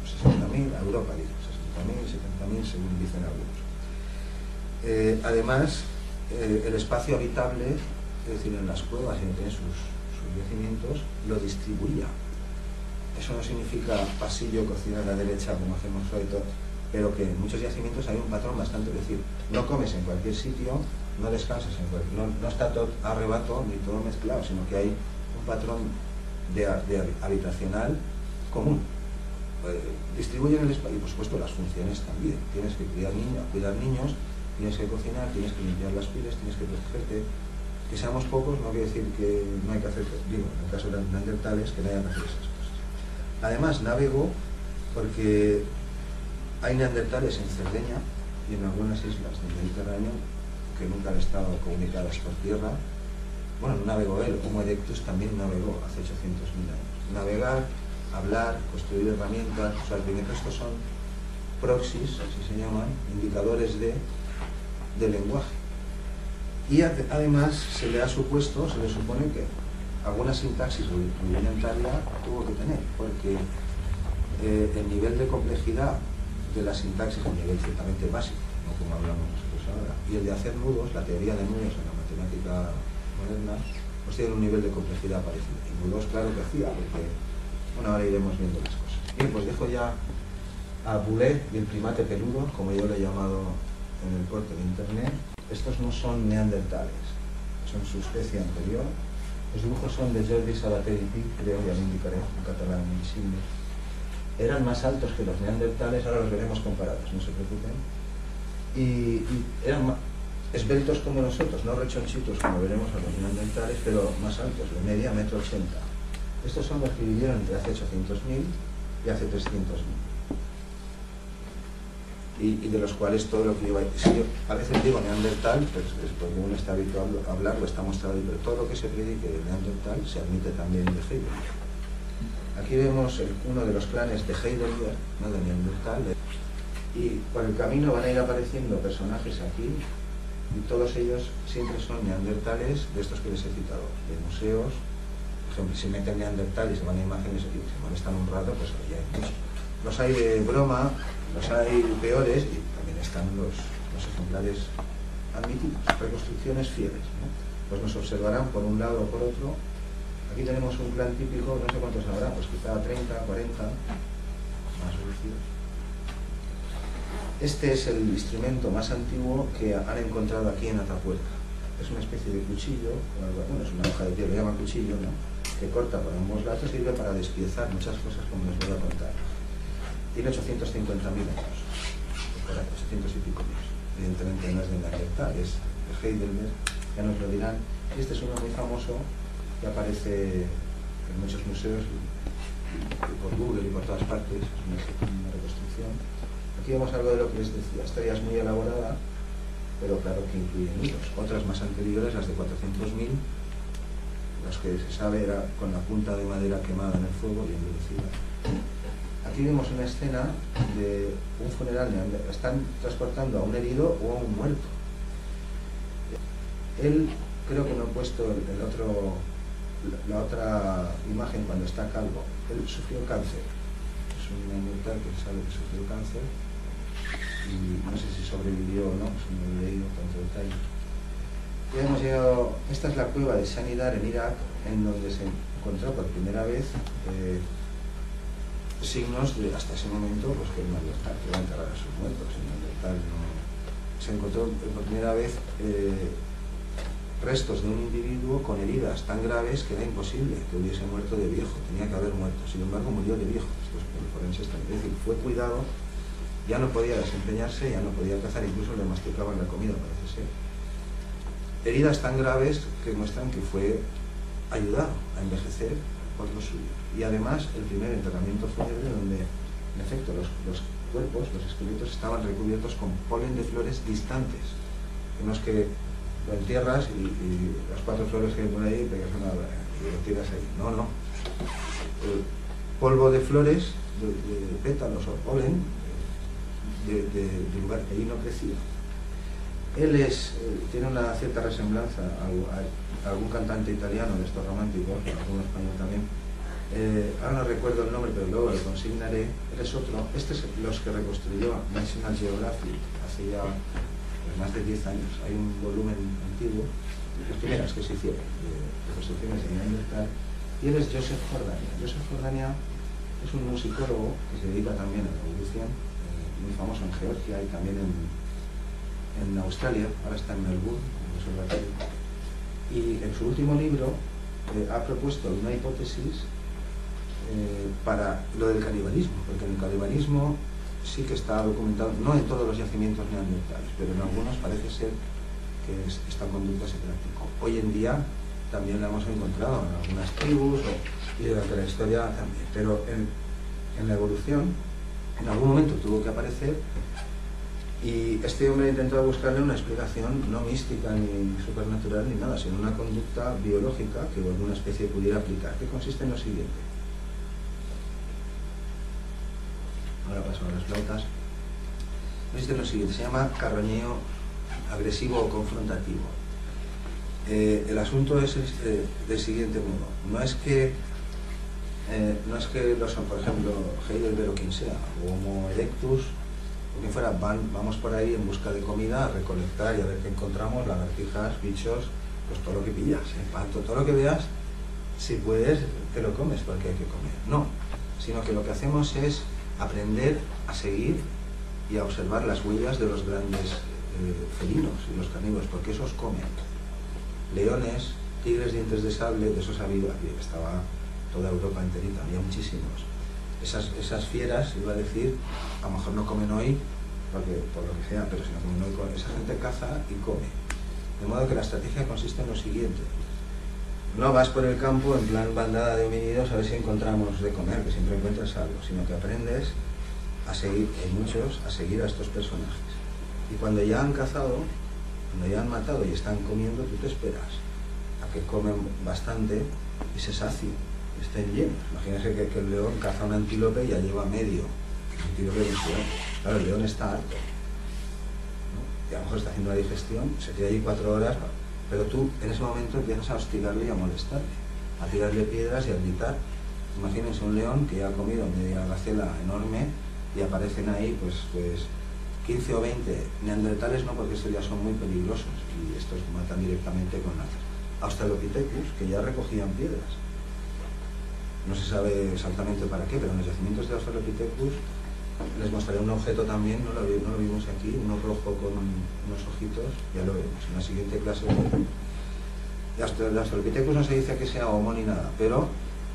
60.000, a Europa dicen 60.000, 70.000, según dicen algunos. Además, el espacio habitable, es decir, en las cuevas y en sus yacimientos, lo distribuía. Eso no significa pasillo, cocina a la derecha, como hacemos hoy, pero que en muchos yacimientos hay un patrón bastante, es decir, no comes en cualquier sitio, no descansas en cualquier, no está todo a arrebato ni todo mezclado, sino que hay un patrón de habitacional común. Distribuyen el espacio y, por supuesto, las funciones también. Tienes que cuidar niños, tienes que cocinar, tienes que limpiar las pieles, tienes que protegerte. Que seamos pocos no quiere decir que no hay que hacer, digo, en el caso de los neandertales, que no hayan que hacer esas cosas. Además, navegó porque hay neandertales en Cerdeña y en algunas islas del Mediterráneo que nunca han estado comunicadas por tierra. Bueno, no navegó él, Homo erectus también navegó hace 800.000 años. Navegar, hablar, construir herramientas, o sea, estos son proxies, así se llaman, indicadores de lenguaje. Y además se le supone que alguna sintaxis rudimentaria tuvo que tener, porque el nivel de complejidad de la sintaxis es un nivel ciertamente básico, no como hablamos nosotros ahora, y el de hacer nudos, la teoría de nudos en la matemática moderna, pues tiene un nivel de complejidad parecido. Y nudos, claro que hacía, porque, bueno, ahora iremos viendo las cosas. Bien, pues dejo ya a Boulet y el primate peludo, como yo lo he llamado en el corte de internet. Estos no son neandertales, son su especie anterior. Los dibujos son de Jordi Sabater y Pi, creo, ya lo indicaré, en catalán invisible. Eran más altos que los neandertales, ahora los veremos comparados, no se preocupen. Y eran esbeltos como nosotros, no rechonchitos como veremos a los neandertales, pero más altos, de media 1,80 m. Estos son los que vivieron entre hace 800.000 y hace 300.000. Y de los cuales todo lo que lleva, si a veces digo neandertal, pues es porque uno está habituado a hablar, lo está mostrado, pero todo lo que se predique de neandertal se admite también de Heidegger. Aquí vemos uno de los clanes de Heidegger, no de neandertal, y por el camino van a ir apareciendo personajes aquí, y todos ellos siempre son neandertales, de estos que les he citado, de museos. Por ejemplo, si meten neandertal y se van a imágenes y se molestan un rato, pues ya hay muchos. Los hay de broma, los hay peores, y también están los ejemplares admitidos, reconstrucciones fieles, ¿no? Pues nos observarán por un lado o por otro. Aquí tenemos un clan típico, no sé cuántos habrá, pues quizá 30, 40, más reducidos. Este es el instrumento más antiguo que han encontrado aquí en Atapuerca. Es una especie de cuchillo, bueno, es una hoja de piel, lo llaman cuchillo, ¿no?, que corta por ambos lados, sirve para despiezar muchas cosas, como les voy a contar. Tiene 850.000 años, por ahí, 800 y pico mil. Evidentemente no es de Neandertal, es de Heidelberg, ya nos lo dirán. Y este es uno muy famoso que aparece en muchos museos, y por Google y por todas partes, es una reconstrucción. Aquí vemos algo de lo que les decía. Esta ya es muy elaborada, pero claro que incluye hilos. Otras más anteriores, las de 400.000, las que se sabe era con la punta de madera quemada en el fuego y endurecida. Aquí vemos una escena de un funeral, están transportando a un herido o a un muerto. Él, creo que no he puesto la otra imagen cuando está calvo. Él sufrió cáncer. Es un neandertal que sabe que sufrió cáncer y no sé si sobrevivió o no, si no he leído tanto detalle. Ya hemos llegado, esta es la cueva de Sanidar en Irak, en donde se encontró por primera vez signos de, hasta ese momento, pues que el neandertal que iba a enterrar a sus muertos. El neandertal no, se encontró por primera vez restos de un individuo con heridas tan graves que era imposible que hubiese muerto de viejo, tenía que haber muerto. Sin embargo, murió de viejo. Esto es por el forense también. Es decir, fue cuidado, ya no podía desempeñarse, ya no podía cazar, incluso le masticaban la comida, parece ser. Heridas tan graves que muestran que fue ayudado a envejecer por lo suyo. Y además, el primer enterramiento fúnebre donde, en efecto, los cuerpos, los esqueletos, estaban recubiertos con polen de flores distantes, en los que lo entierras y las 4 flores que hay por ahí pegas una y lo tiras ahí. No, no. El polvo de flores, de pétalos o polen, de lugar que allí no crecía. Él tiene una cierta resemblanza a algún cantante italiano de estos románticos, algún español también, ahora no recuerdo el nombre, pero luego lo consignaré. Él es otro. Este es los que reconstruyó National Geographic hace ya pues, más de 10 años. Hay un volumen antiguo, las primeras que se hicieron, de reconstrucciones de Neandertal. Y él es Joseph Jordania. Joseph Jordania es un musicólogo que se dedica también a la evolución, muy famoso en Georgia y también en Australia. Ahora está en Melbourne, en el observatorio. Y en su último libro ha propuesto una hipótesis para lo del canibalismo, porque el canibalismo sí que está documentado, no en todos los yacimientos neandertales, pero en algunos parece ser que esta conducta se practicó. Hoy en día también la hemos encontrado en algunas tribus y durante la historia también, pero en la evolución en algún momento tuvo que aparecer y este hombre ha intentado buscarle una explicación no mística ni supernatural ni nada, sino una conducta biológica que alguna especie pudiera aplicar, que consiste en lo siguiente. Ahora paso a las flautas. Consiste en lo siguiente, se llama carroñeo agresivo o confrontativo. El asunto es del siguiente modo. No es que los, por ejemplo, Heidelberg o quien sea, o Homo erectus, o quien fuera, vamos por ahí en busca de comida a recolectar y a ver qué encontramos, lagartijas, bichos, pues todo lo que pillas, pato, todo lo que veas, si puedes, te lo comes porque hay que comer. No, sino que lo que hacemos es aprender a seguir y a observar las huellas de los grandes felinos y los carnívoros, porque esos comen. Leones, tigres, dientes de sable, de esos ha habido aquí, estaba toda Europa enterita, había muchísimos. Esas fieras, iba a decir, a lo mejor no comen hoy, porque, por lo que sea, pero si no comen hoy, esa gente caza y come. De modo que la estrategia consiste en lo siguiente. No vas por el campo en plan bandada de homínidos a ver si encontramos de comer, que siempre encuentras algo, sino que aprendes a seguir, en muchos, a seguir a estos personajes. Y cuando ya han cazado, cuando ya han matado y están comiendo, tú te esperas a que comen bastante y se sacien, estén llenos. Imagínense que el león caza un antílope y ya lleva medio. Un antílope visual. Claro, el león está harto, ¿no? Y a lo mejor está haciendo la digestión, se queda allí 4 horas, pero tú en ese momento empiezas a hostigarle y a molestarle, a tirarle piedras y a gritar. Imagínense un león que ya ha comido media gacela enorme y aparecen ahí pues 15 o 20 neandertales, no, porque estos ya son muy peligrosos y estos matan directamente con lanzas. Australopithecus, que ya recogían piedras. No se sabe exactamente para qué, pero en los yacimientos de Australopithecus les mostraré un objeto también, no lo vimos aquí, uno rojo con unos ojitos, ya lo vemos en la siguiente clase. De Australopithecus no se dice que sea homo ni nada, pero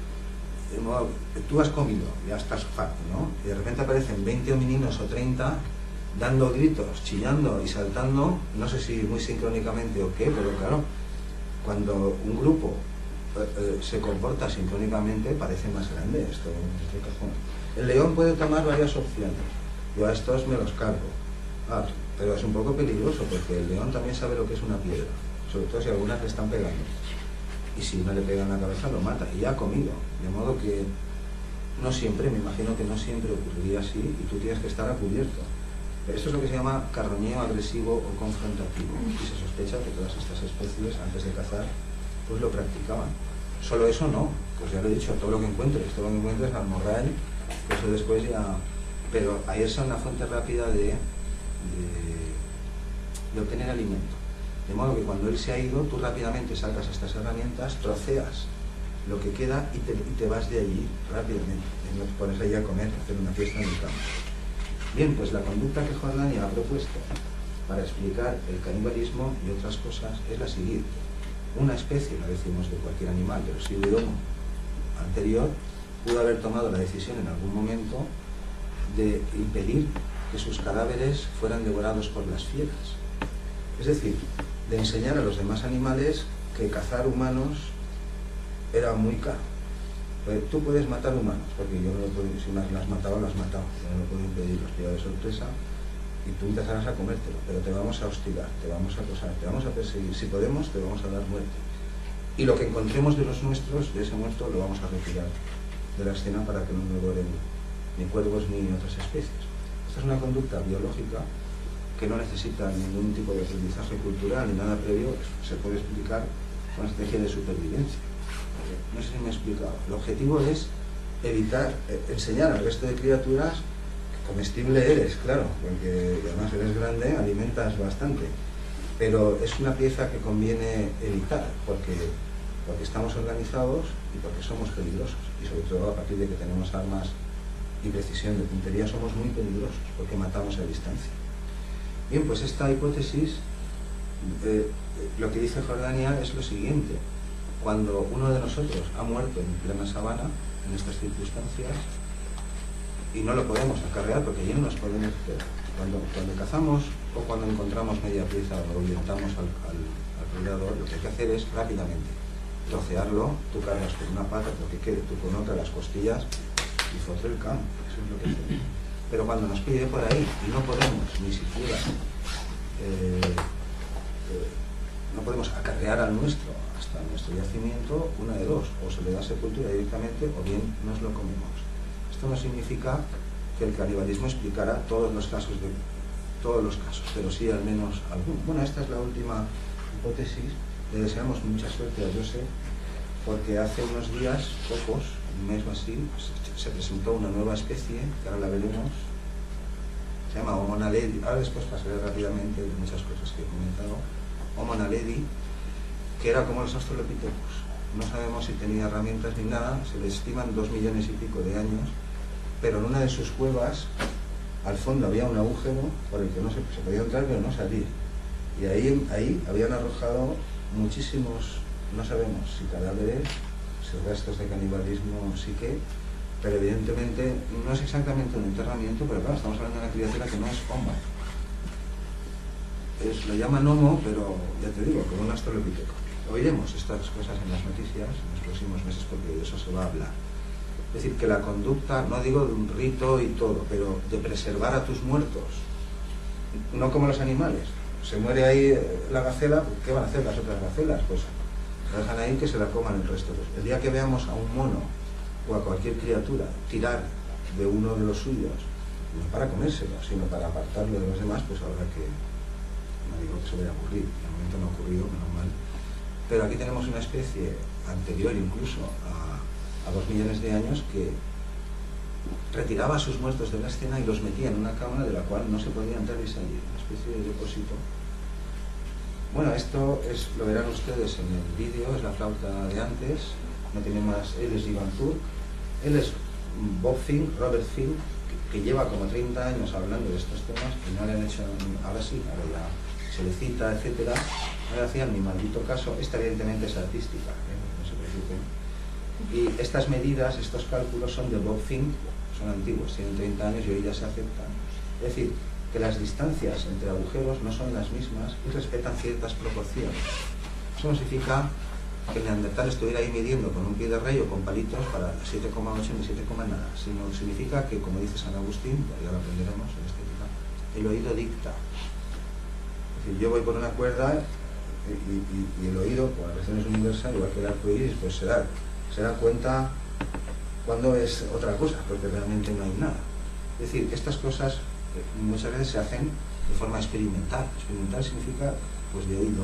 tú has comido, ya estás farto, ¿no? Y de repente aparecen 20 homininos o 30 dando gritos, chillando y saltando, no sé si muy sincrónicamente o qué, pero claro, cuando un grupo se comporta sincrónicamente parece más grande esto, este cajón. El león puede tomar varias opciones. Yo a estos me los cargo. Pero es un poco peligroso porque el león también sabe lo que es una piedra, sobre todo si algunas le están pegando. Y si no le pegan la cabeza lo mata y ya ha comido. De modo que no siempre, me imagino que no siempre ocurriría así y tú tienes que estar a cubierto. Esto es lo que se llama carroñeo agresivo o confrontativo. Y se sospecha que todas estas especies antes de cazar pues lo practicaban. Solo eso no, pues ya lo he dicho, todo lo que encuentres almorral, eso después ya... Pero ahí es una fuente rápida de obtener alimento. De modo que cuando él se ha ido, tú rápidamente sacas estas herramientas, troceas lo que queda y te vas de allí rápidamente. No te pones ahí a comer, a hacer una fiesta en el campo. Bien, pues la conducta que Jordania ha propuesto para explicar el canibalismo y otras cosas es la siguiente. Una especie, no decimos de cualquier animal, pero sí de Homo anterior, pudo haber tomado la decisión en algún momento de impedir que sus cadáveres fueran devorados por las fieras. Es decir, de enseñar a los demás animales que cazar humanos era muy caro. Tú puedes matar humanos, porque yo no lo puedo, si las has matado, las has matado, yo no lo puedo impedir, los pillo de sorpresa y tú empezarás a comértelo, pero te vamos a hostigar, te vamos a acosar, te vamos a perseguir, si podemos te vamos a dar muerte. Y lo que encontremos de los nuestros, de ese muerto, lo vamos a retirar de la escena para que no devoren ni cuervos ni otras especies. Esta es una conducta biológica que no necesita ningún tipo de aprendizaje cultural ni nada previo, se puede explicar con una estrategia de supervivencia. no sé si me he explicado. El objetivo es evitar, enseñar al resto de criaturas que comestible eres, claro, porque además eres grande, alimentas bastante, pero es una pieza que conviene evitar, porque estamos organizados y porque somos peligrosos, y sobre todo a partir de que tenemos armas y precisión de puntería somos muy peligrosos, porque matamos a distancia. Bien, pues esta hipótesis, lo que dice Jordania es lo siguiente: cuando uno de nosotros ha muerto en plena sabana, en estas circunstancias, y no lo podemos acarrear porque ya no nos podemos hacer, cuando cazamos o cuando encontramos media pieza o orientamos al predador, lo que hay que hacer es rápidamente trocearlo. Tú cargas con una pata porque quede, tú con otra las costillas y fotre el campo. Eso es lo que hacemos. Pero cuando nos pide por ahí y no podemos ni siquiera no podemos acarrear al nuestro hasta nuestro yacimiento, una de dos: o se le da sepultura directamente o bien nos lo comemos. Esto no significa que el canibalismo explicara todos los casos, pero sí al menos algunos. Bueno, esta es la última hipótesis. Le deseamos mucha suerte a Joseph, porque hace unos días, pocos, un mes o así, se presentó una nueva especie, que ahora la veremos, se llama Homo naledi. Ahora después pasaré rápidamente de muchas cosas que he comentado. Homo naledi, que era como los australopithecus. No sabemos si tenía herramientas ni nada, se le estiman 2 millones y pico de años, pero en una de sus cuevas, al fondo había un agujero por el que no se podía entrar pero no salir. Y ahí habían arrojado muchísimos, no sabemos si cadáveres, si restos de canibalismo, sí que, pero evidentemente no es exactamente un enterramiento, pero claro, estamos hablando de una criatura que no es homo. Lo llaman homo, pero ya te digo, como un australopiteco. Oiremos estas cosas en las noticias en los próximos meses porque de eso se va a hablar. Es decir, que la conducta, no digo de un rito y todo, pero de preservar a tus muertos, no como los animales. Se muere ahí la gacela, ¿qué van a hacer las otras gacelas? Pues la dejan ahí que se la coman el resto. El día que veamos a un mono o a cualquier criatura tirar de uno de los suyos, no para comérselo, sino para apartarlo de los demás, pues habrá que, no digo que se vaya a ocurrir, de momento no ha ocurrido, menos mal, pero aquí tenemos una especie anterior incluso a 2 millones de años que retiraba a sus muertos de la escena y los metía en una cámara de la cual no se podía entrar y salir, una especie de depósito. Bueno, esto lo verán ustedes en el vídeo, es la flauta de antes, no tiene más. Él es Ivan Turk, él es Bob Fink, Robert Fink, que lleva como 30 años hablando de estos temas y no le han hecho, ahora sí, ahora ya se le cita, etcétera, no le hacían ni maldito caso. Esta evidentemente es artística, no se preocupen. Y estas medidas, estos cálculos son de Bob Fink, son antiguos, tienen 30 años y hoy ya se aceptan. Es decir, que las distancias entre agujeros no son las mismas y respetan ciertas proporciones. Eso no significa que el neandertal estuviera ahí midiendo con un pie de rey o con palitos para 7,8 ni 7, nada, sino significa que, como dice San Agustín, ya lo aprenderemos en estética, el oído dicta. Es decir, yo voy por una cuerda y el oído, por la relación es universal, igual que el arco iris, pues se da cuenta cuando es otra cosa, porque realmente no hay nada. Es decir, estas cosas muchas veces se hacen de forma experimental. Experimental significa, pues, de oído.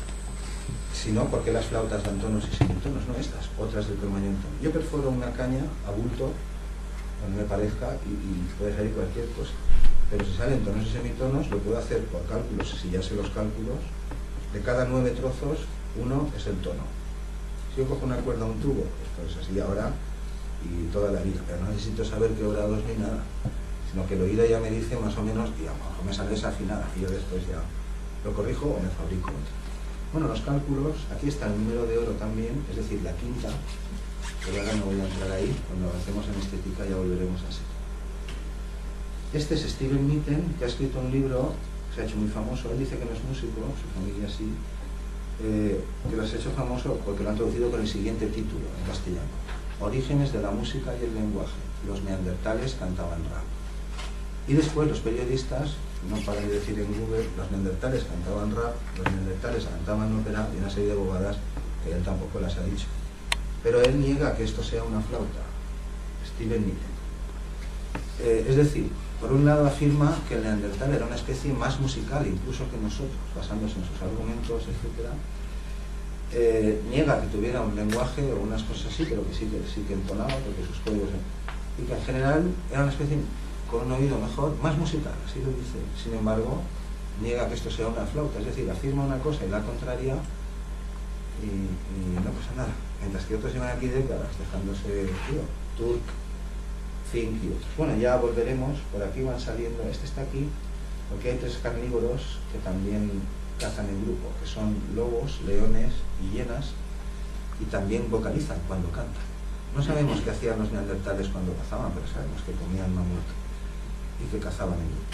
Si no, ¿por qué las flautas dan tonos y semitonos? No estas, otras del tamaño en tono. Yo perforo una caña a bulto, donde me parezca, y puede salir cualquier cosa. Pero si salen tonos y semitonos, lo puedo hacer por cálculos, si ya sé los cálculos. De cada 9 trozos, 1 es el tono. Si yo cojo una cuerda o un tubo, pues es así ahora y toda la vida, pero no necesito saber qué grados ni nada, sino que el oído ya me dice más o menos, y a lo mejor me sale desafinada, y yo después ya lo corrijo o me fabrico otra. Bueno, los cálculos, aquí está el número de oro también, es decir, la quinta, pero ahora no voy a entrar ahí, cuando avancemos en estética ya volveremos a eso. Este es Steven Mitten, que ha escrito un libro, se ha hecho muy famoso. Él dice que no es músico, su familia sí, que lo has hecho famoso porque lo han traducido con el siguiente título en castellano: Orígenes de la música y el lenguaje. Los neandertales cantaban rap. Y después los periodistas no paran de decir en Google: los neandertales cantaban rap, los neandertales cantaban ópera, y una serie de bobadas que él tampoco las ha dicho. Pero él niega que esto sea una flauta, Steven Mitten. Es decir, por un lado afirma que el neandertal era una especie más musical incluso que nosotros, basándose en sus argumentos, etc. niega que tuviera un lenguaje o unas cosas así, pero que sí que entonaba, porque sus códigos... Y que en general era una especie con un oído mejor, más musical, así lo dice. Sin embargo, niega que esto sea una flauta, es decir, afirma una cosa y la contraria y no pasa nada. Mientras que otros llevan aquí décadas dejándose, Turk, Fink y otros. Bueno, ya volveremos, por aquí van saliendo, este está aquí, porque hay 3 carnívoros que también cazan en grupo, que son lobos, leones y hienas, y también vocalizan cuando cantan. No sabemos qué hacían los neandertales cuando cazaban, pero sabemos que comían mamut y que cazaban en grupo.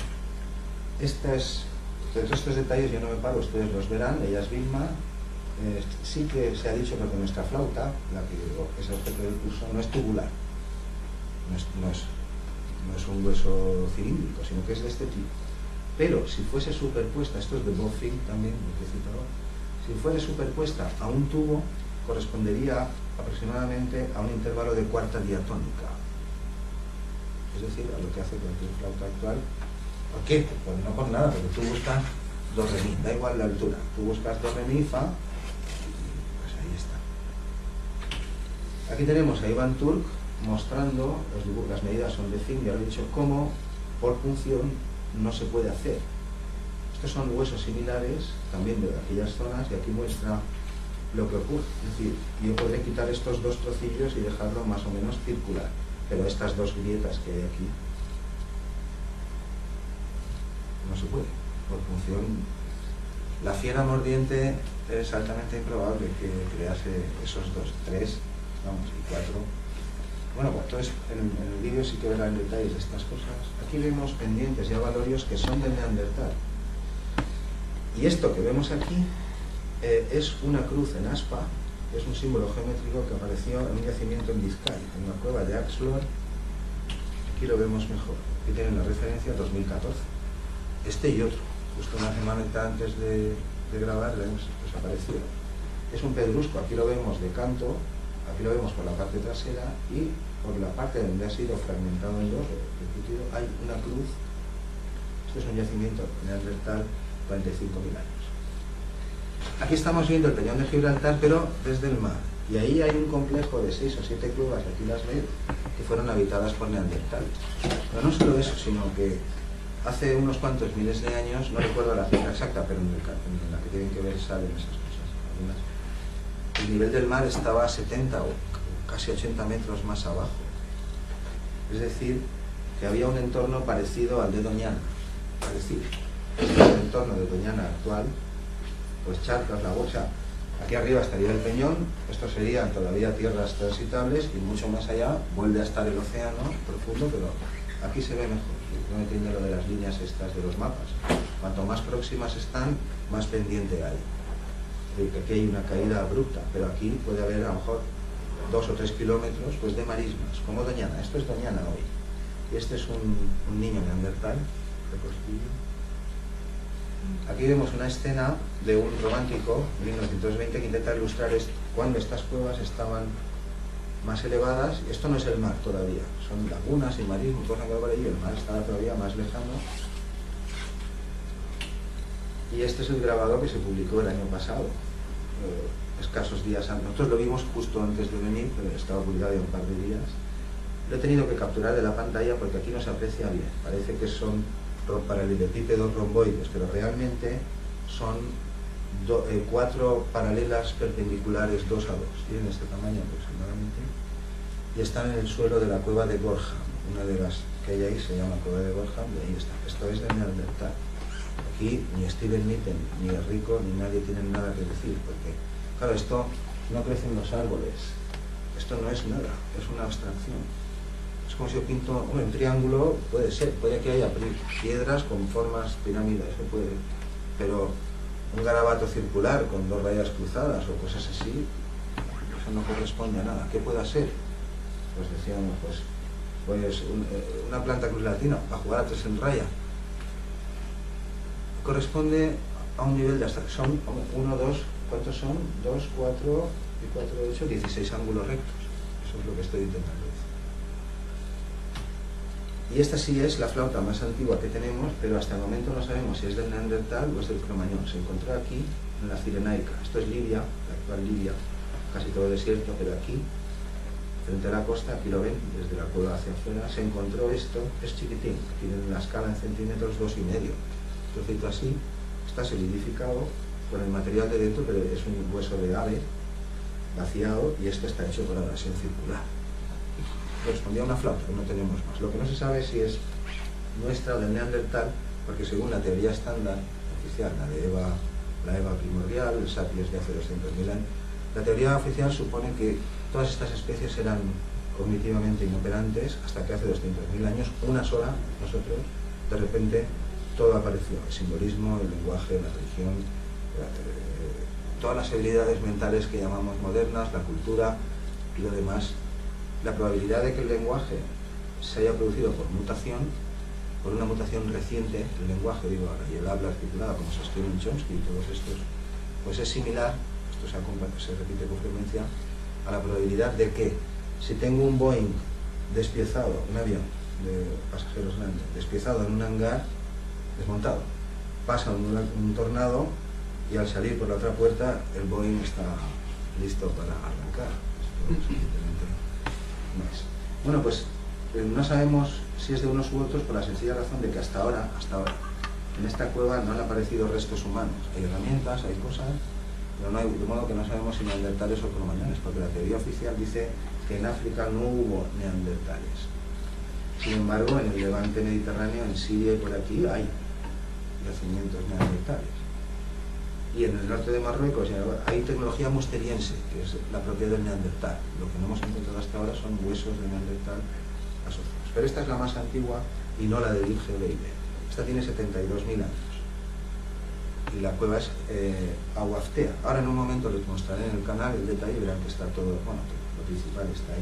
Estos detalles yo no me paro, ustedes los verán, ella es Vilma. Sí que se ha dicho que nuestra flauta, la que es el objeto del curso, no es tubular, no es un hueso cilíndrico, sino que es de este tipo. Pero si fuese superpuesta, esto es de Bob Fink también, lo que he citado, si fuera superpuesta a un tubo, correspondería aproximadamente a un intervalo de cuarta diatónica. Es decir, a lo que hace cualquier flauta actual. ¿Por qué? Pues no por nada, porque tú buscas do, re, mi, da igual la altura. Tú buscas do, re, mi, fa, y pues ahí está. Aquí tenemos a Ivan Turk mostrando, las medidas son de Fink, ya lo he dicho, cómo por función no se puede hacer. Estos son huesos similares también de aquellas zonas y aquí muestra lo que ocurre. Es decir, yo podré quitar estos 2 trocillos y dejarlo más o menos circular, pero estas 2 grietas que hay aquí no se puede, por función. La fiera mordiente es altamente improbable que crease esos 2, 3, vamos, y 4. Bueno, pues entonces en el vídeo sí que verán detalles de estas cosas. Aquí vemos pendientes y avalorios que son del Neandertal. Y esto que vemos aquí es una cruz en aspa, que es un símbolo geométrico que apareció en un yacimiento en Vizcaya, en la cueva de Axlor. Aquí lo vemos mejor. Aquí tienen la referencia 2014. Este y otro. Justo una semanita antes de grabar pues apareció. Es un pedrusco, aquí lo vemos de canto. Aquí lo vemos por la parte trasera y por la parte donde ha sido fragmentado en 2, repetido, hay una cruz. Esto es un yacimiento neandertal, 45.000 años. Aquí estamos viendo el Peñón de Gibraltar, pero desde el mar. Y ahí hay un complejo de 6 o 7 cuevas, aquí las ven, que fueron habitadas por neandertales. Pero no solo eso, sino que hace unos cuantos miles de años, no recuerdo la fecha exacta, pero en la que tienen que ver salen esas cosas. Algunas. El nivel del mar estaba a 70 o casi 80 metros más abajo. Es decir, que había un entorno parecido al de Doñana. Parecido. El entorno de Doñana actual, pues charcas, la bocha. Aquí arriba estaría el peñón, esto serían todavía tierras transitables y mucho más allá vuelve a estar el océano profundo, pero aquí se ve mejor. No entiendo lo de las líneas estas de los mapas. Cuanto más próximas están, más pendiente hay. Aquí hay una caída abrupta, pero aquí puede haber a lo mejor 2 o 3 kilómetros pues de marismas, como Doñana. Esto es Doñana hoy. Y este es un niño neandertal de Costillo. Aquí vemos una escena de un romántico, 1920, que intenta ilustrar esto, cuando estas cuevas estaban más elevadas. Esto no es el mar todavía, son lagunas y marismas, cosas que por ahí, el mar estaba todavía más lejano. Y este es el grabado que se publicó el año pasado, escasos días antes. Nosotros lo vimos justo antes de venir, pero estaba publicado ya un par de días. Lo he tenido que capturar de la pantalla porque aquí no se aprecia bien. Parece que son paralelepípedos romboides, pero realmente son 4 paralelas perpendiculares 2 a 2, tienen este tamaño aproximadamente, y están en el suelo de la cueva de Gorham. Una de las que hay ahí se llama cueva de Gorham, y ahí está. Esto es de Neandertal. Aquí ni Steven Mitten, ni el rico, ni nadie tienen nada que decir, porque, claro, esto no crece en los árboles, esto no es nada, es una abstracción. Es como si yo pinto un triángulo, puede ser, puede que haya piedras con formas pirámides, se puede, pero un garabato circular con 2 rayas cruzadas o cosas así, eso no corresponde a nada. ¿Qué puede ser? Pues decíamos, pues una planta cruz latina para jugar a 3 en raya. Corresponde a un nivel de abstracción. Son 1, 2, ¿cuántos son? 2, 4 y 4, 8, 16 ángulos rectos. Eso es lo que estoy intentando decir. Y esta sí es la flauta más antigua que tenemos, pero hasta el momento no sabemos si es del Neandertal o es del Cromañón. Se encontró aquí en la Cirenaica. Esto es Libia, la actual Libia, casi todo desierto, pero aquí, frente a la costa, aquí lo ven, desde la cueva hacia afuera, se encontró esto, es chiquitín, tiene una escala en centímetros 2,5, trocito así, está solidificado con el material de dentro, pero es un hueso de ave vaciado, y esto está hecho con abrasión circular. Correspondía a una flauta, que no tenemos más. Lo que no se sabe es si es nuestra o del Neandertal, porque según la teoría estándar oficial, la Eva primordial, el Sapiens de hace 200.000 años, la teoría oficial supone que todas estas especies eran cognitivamente inoperantes hasta que hace 200.000 años, una sola, nosotros, de repente todo apareció, el simbolismo, el lenguaje, la religión, todas las habilidades mentales que llamamos modernas, la cultura y lo demás. La probabilidad de que el lenguaje se haya producido por mutación, por una mutación reciente, el lenguaje, digo ahora, y el habla articulada, como se escribe en Chomsky y todos estos, pues es similar, esto se repite con frecuencia, a la probabilidad de que si tengo un Boeing despiezado, un avión de pasajeros grande, despiezado en un hangar, desmontado, pasa un tornado y al salir por la otra puerta el Boeing está listo para arrancar. Esto evidentemente no es. Bueno, pues no sabemos si es de unos u otros por la sencilla razón de que hasta ahora, en esta cueva no han aparecido restos humanos. Hay herramientas, hay cosas, pero no hay, de modo que no sabemos si neandertales o cromañones, porque la teoría oficial dice que en África no hubo neandertales. Sin embargo, en el levante mediterráneo, en Siria y por aquí, hay yacimientos neandertales. Y en el norte de Marruecos hay tecnología musteriense, que es la propia del neandertal. Lo que no hemos encontrado hasta ahora son huesos de neandertal asociados. Pero esta es la más antigua y no la de Dirge Beile. Esta tiene 72.000 años. Y la cueva es Aguaftea. Ahora en un momento les mostraré en el canal el detalle y verán que está todo, bueno, lo principal está ahí.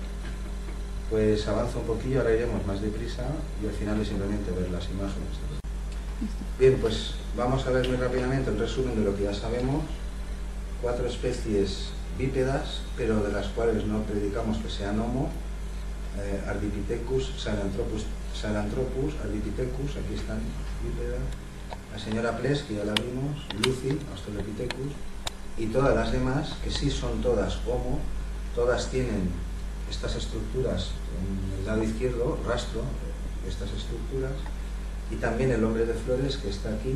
Pues avanzo un poquillo, ahora iremos más deprisa y al final es simplemente ver las imágenes. Bien, pues vamos a ver muy rápidamente el resumen de lo que ya sabemos. 4 especies bípedas, pero de las cuales no predicamos que sean homo. Ardipithecus, Sahelanthropus, Ardipithecus, aquí están bípedas. La señora Ples, que ya la vimos, Lucy, Australopithecus, y todas las demás, que sí son todas homo, todas tienen estas estructuras en el lado izquierdo, rastro de estas estructuras, y también el hombre de flores que está aquí.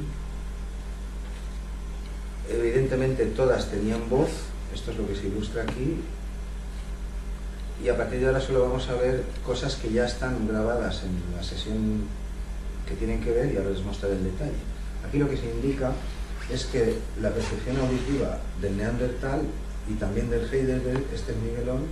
Evidentemente todas tenían voz, esto es lo que se ilustra aquí, y a partir de ahora solo vamos a ver cosas que ya están grabadas en la sesión que tienen que ver y ahora les mostraré el detalle. Aquí lo que se indica es que la percepción auditiva del Neandertal y también del Heidelberg, este Miguelón,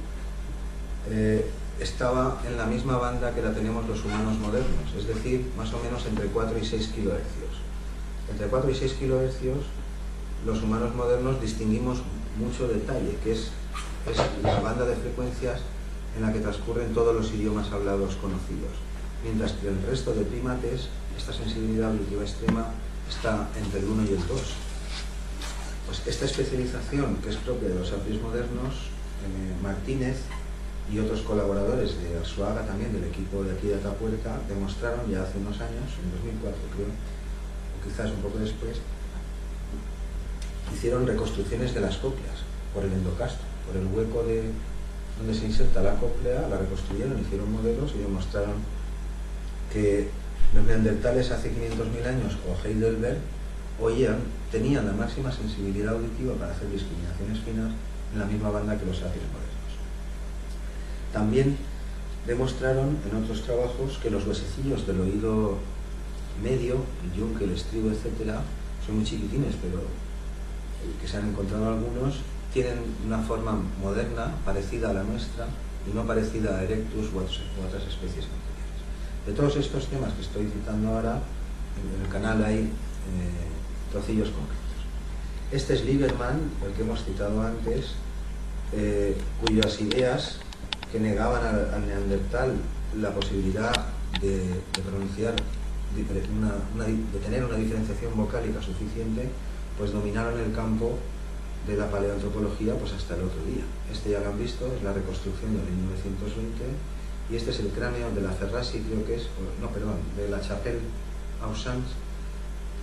estaba en la misma banda que la tenemos los humanos modernos, es decir, más o menos entre 4 y 6 kHz. Entre 4 y 6 kHz los humanos modernos distinguimos mucho detalle, que es la banda de frecuencias en la que transcurren todos los idiomas hablados conocidos, mientras que el resto de primates, esta sensibilidad auditiva extrema está entre el 1 y el 2. Pues esta especialización, que es propia de los sapiens modernos, Martínez y otros colaboradores de Arzuaga, también del equipo de aquí de Atapuerca, demostraron ya hace unos años, en 2004 creo, o quizás un poco después, hicieron reconstrucciones de las cócleas por el endocastro, por el hueco donde se inserta la cóclea, la reconstruyeron, hicieron modelos y demostraron que los neandertales hace 500.000 años o Heidelberg tenían la máxima sensibilidad auditiva para hacer discriminaciones finas en la misma banda que los sapiens modernos. También demostraron en otros trabajos que los huesecillos del oído medio, el yunque, el estribo, etc., son muy chiquitines, pero que se han encontrado algunos, tienen una forma moderna, parecida a la nuestra, y no parecida a Erectus u otras especies anteriores. De todos estos temas que estoy citando ahora, en el canal hay trocillos concretos. Este es Lieberman, el que hemos citado antes, cuyas ideas que negaban al neandertal la posibilidad de pronunciar, de tener una diferenciación vocálica suficiente, pues dominaron el campo de la paleoantropología pues hasta el otro día. Este ya lo han visto, es la reconstrucción del 1920, y este es el cráneo de la Ferrasi, creo que es, no, perdón, de la Chapelle Ausans,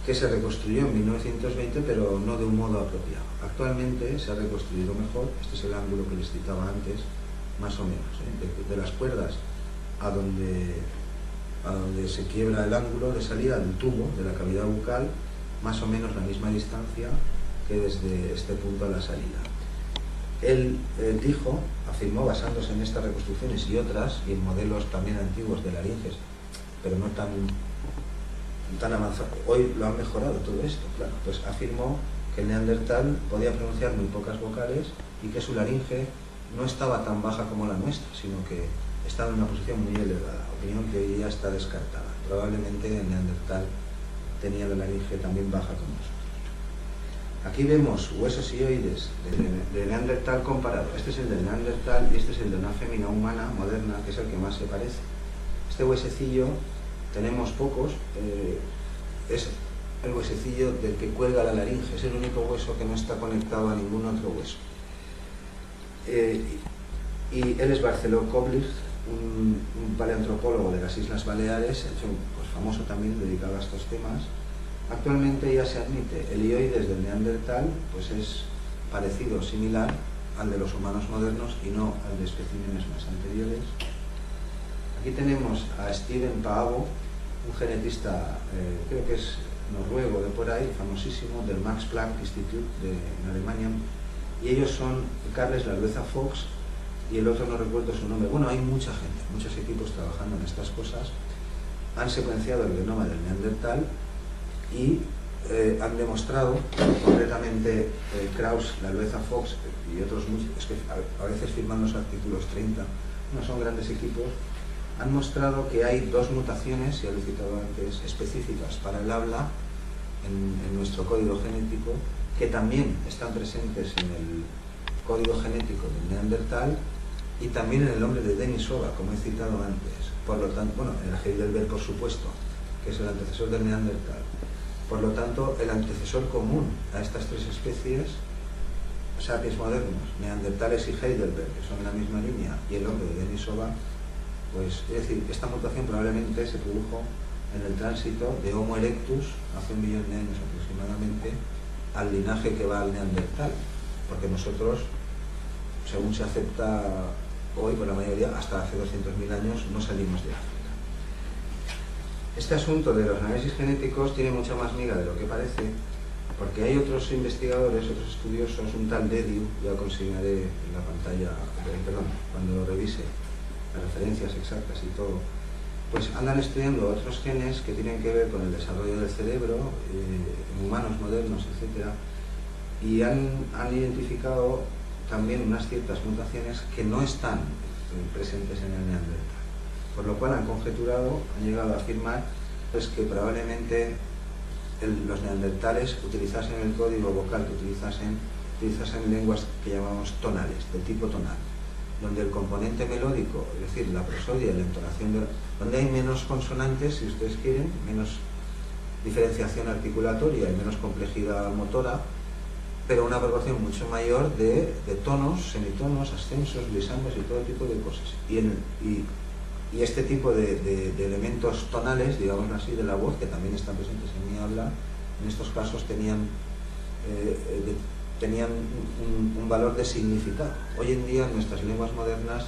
que se reconstruyó en 1920, pero no de un modo apropiado. Actualmente se ha reconstruido mejor. Este es el ángulo que les citaba antes, más o menos, de las cuerdas a donde se quiebra el ángulo de salida del tubo, de la cavidad bucal, más o menos la misma distancia que desde este punto a la salida. Él dijo, afirmó, basándose en estas reconstrucciones y otras, y en modelos también antiguos de laringes, pero no tan avanzado. Hoy lo han mejorado todo esto, claro. Pues afirmó que el neandertal podía pronunciar muy pocas vocales y que su laringe no estaba tan baja como la nuestra, sino que estaba en una posición muy elevada, opinión que hoy ya está descartada. Probablemente el neandertal tenía la laringe también baja como nosotros. Aquí vemos huesos hioides de neandertal comparado. Este es el de neandertal y este es el de una fémina humana moderna, que es el que más se parece. Este huesecillo, tenemos pocos, es el huesecillo del que cuelga la laringe, es el único hueso que no está conectado a ningún otro hueso. Y él es Barceló Koblich, un paleantropólogo de las Islas Baleares, hecho, pues, famoso también, dedicado a estos temas. Actualmente ya se admite el hioides del neandertal, pues es parecido, similar al de los humanos modernos y no al de especímenes más anteriores. Aquí tenemos a Steven Paavo, un genetista, creo que es noruego de por ahí, famosísimo, del Max Planck Institute en Alemania, y ellos son Carles Lalueza Fox y el otro no recuerdo su nombre. Bueno, hay mucha gente, muchos equipos trabajando en estas cosas. Han secuenciado el genoma del neandertal y han demostrado, concretamente Krauss, Lalueza Fox y otros muchos, es que a veces firman los artículos 30, no son grandes equipos, han mostrado que hay dos mutaciones, ya lo he citado antes, específicas para el habla en nuestro código genético, que también están presentes en el código genético del neandertal y también en el hombre de Denisova, como he citado antes. Por lo tanto, bueno, en el Heidelberg, por supuesto, que es el antecesor del neandertal. Por lo tanto, el antecesor común a estas tres especies, sapiens modernos, neandertales y Heidelberg, que son la misma línea, y el hombre de Denisova, pues, es decir, esta mutación probablemente se produjo en el tránsito de Homo erectus, hace 1 millón de años aproximadamente, al linaje que va al neandertal, porque nosotros, según se acepta hoy por la mayoría, hasta hace 200.000 años no salimos de África. Este asunto de los análisis genéticos tiene mucha más miga de lo que parece, porque hay otros investigadores, otros estudiosos, un tal Dediu, ya consignaré en la pantalla, perdón, cuando lo revise, las referencias exactas y todo, pues andan estudiando otros genes que tienen que ver con el desarrollo del cerebro, en humanos modernos, etc. Y han identificado también unas ciertas mutaciones que no están presentes en el neandertal. Por lo cual han conjeturado, han llegado a afirmar pues, que probablemente los neandertales utilizasen el código vocal que utilizasen lenguas que llamamos tonales, de tipo tonal, donde el componente melódico, es decir, la prosodia y la entonación, donde hay menos consonantes, si ustedes quieren, menos diferenciación articulatoria y menos complejidad motora, pero una proporción mucho mayor de tonos, semitonos, ascensos, glissambos y todo tipo de cosas. Y este tipo de elementos tonales, digamos así, de la voz, que también están presentes en mi habla, en estos casos tenían un valor de significado. Hoy en día en nuestras lenguas modernas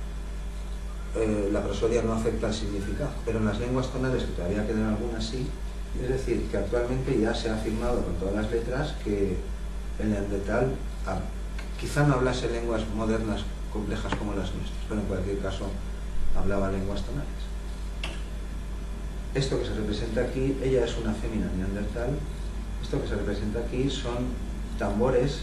la prosodia no afecta al significado, pero en las lenguas tonales, que todavía quedan algunas sí, es decir, que actualmente ya se ha afirmado con todas las letras que el neandertal quizá no hablase lenguas modernas complejas como las nuestras, pero en cualquier caso hablaba lenguas tonales. Esto que se representa aquí, ella es una fémina neandertal. Esto que se representa aquí son tambores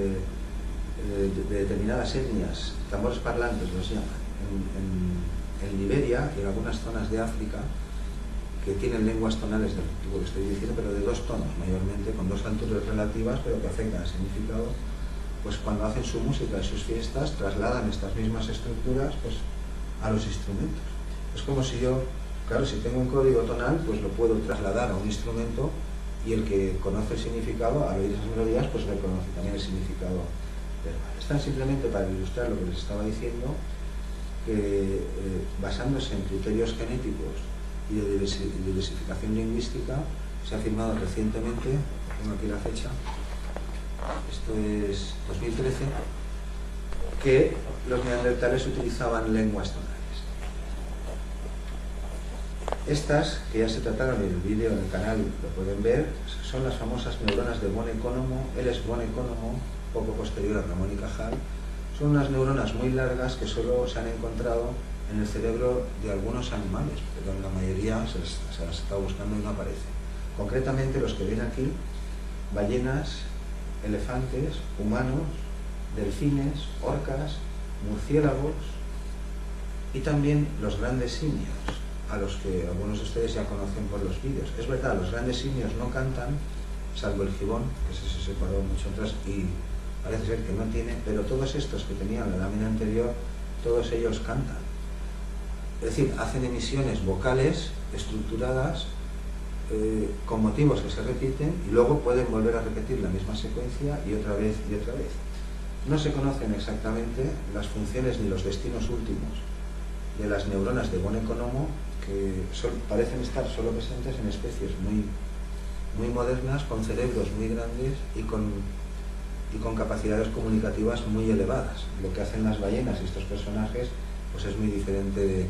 de determinadas etnias, tambores parlantes los llaman, en Liberia y en algunas zonas de África, que tienen lenguas tonales del tipo que estoy diciendo, pero de 2 tonos mayormente, con 2 alturas relativas, pero que afectan al significado. Pues cuando hacen su música y sus fiestas, trasladan estas mismas estructuras pues, a los instrumentos. Es como si yo, claro, si tengo un código tonal, pues lo puedo trasladar a un instrumento y el que conoce el significado, al oír esas melodías, pues reconoce también el significado verbal. Están simplemente para ilustrar lo que les estaba diciendo, que basándose en criterios genéticos y de diversificación lingüística, se ha firmado recientemente, tengo aquí la fecha, esto es 2013, que los neandertales utilizaban lenguas tonales. Estas, que ya se trataron en el vídeo en el canal, lo pueden ver, son las famosas neuronas de von Economo. Él es von Economo, poco posterior a Ramón y Cajal. Son unas neuronas muy largas que solo se han encontrado en el cerebro de algunos animales, pero en la mayoría se las está buscando y no aparece. Concretamente los que ven aquí: ballenas, elefantes, humanos, delfines, orcas, murciélagos y también los grandes simios, a los que algunos de ustedes ya conocen por los vídeos. Es verdad, los grandes simios no cantan, salvo el gibón, que se separó mucho atrás y parece ser que no tiene, pero todos estos que tenían la lámina anterior, todos ellos cantan. Es decir, hacen emisiones vocales estructuradas con motivos que se repiten y luego pueden volver a repetir la misma secuencia y otra vez y otra vez. No se conocen exactamente las funciones ni los destinos últimos de las neuronas de von Economo, que parecen estar solo presentes en especies muy modernas, con cerebros muy grandes y con capacidades comunicativas muy elevadas. Lo que hacen las ballenas y estos personajes pues es muy diferente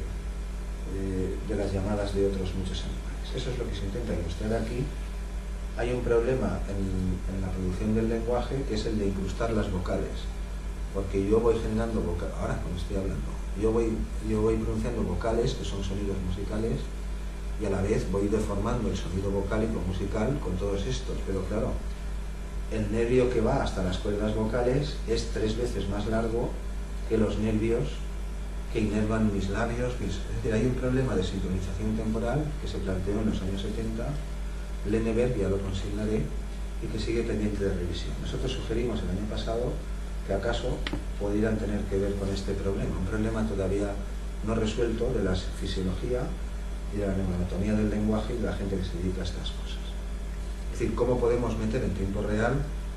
de las llamadas de otros muchos animales. Eso es lo que se intenta ilustrar aquí. Hay un problema en la producción del lenguaje, que es el de incrustar las vocales, porque yo voy generando vocales, ahora cuando estoy hablando, yo voy pronunciando vocales, que son sonidos musicales, y a la vez voy deformando el sonido vocálico musical con todos estos, pero claro, el nervio que va hasta las cuerdas vocales es 3 veces más largo que los nervios que inervan mis labios. Es decir, hay un problema de sincronización temporal que se planteó en los años 70, Lenneberg, ya lo consignaré, y que sigue pendiente de revisión. Nosotros sugerimos el año pasado que acaso pudieran tener que ver con este problema, un problema todavía no resuelto de la fisiología y de la neuroanatomía del lenguaje y de la gente que se dedica a estas cosas. Es decir, cómo podemos meter en tiempo real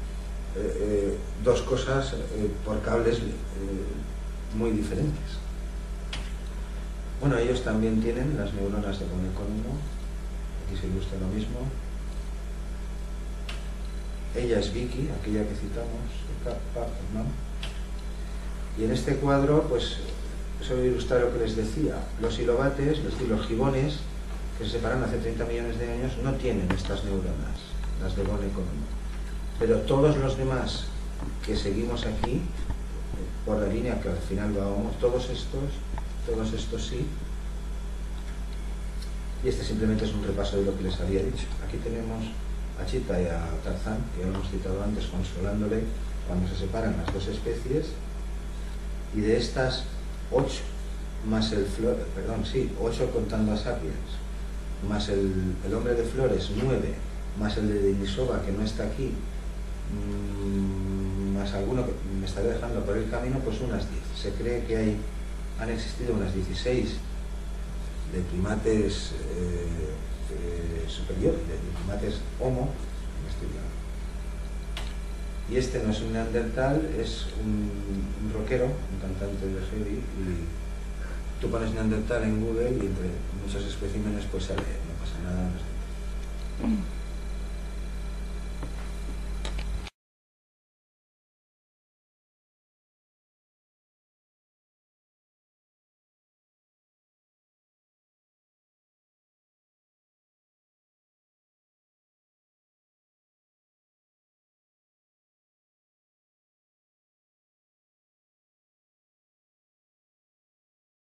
dos cosas por cables muy diferentes. Bueno, ellos también tienen las neuronas de von Economo, aquí se ilustra lo mismo. Ella es Vicky, aquella que citamos, ¿no? Y en este cuadro, pues, solo ilustrar lo que les decía. Los ilobates, es decir, los gibones, que se separaron hace 30 millones de años, no tienen estas neuronas, las de von Economo. Pero todos los demás que seguimos aquí, por la línea que al final vamos, todos estos sí. Y este simplemente es un repaso de lo que les había dicho. Aquí tenemos a Chita y a Tarzán, que ya lo hemos citado antes, consolándole cuando se separan las dos especies, y de estas 8 más el 8 contando a Sapiens, más el hombre de flores, 9, más el de Denisova, que no está aquí, más alguno que me estaré dejando por el camino, pues unas 10. Se cree que han existido unas 16 de primates superiores, de primates Homo, y este no es un neandertal, es un rockero, un cantante de heavy, y tú pones neandertal en Google y entre muchos especímenes pues sale, no pasa nada. No sé.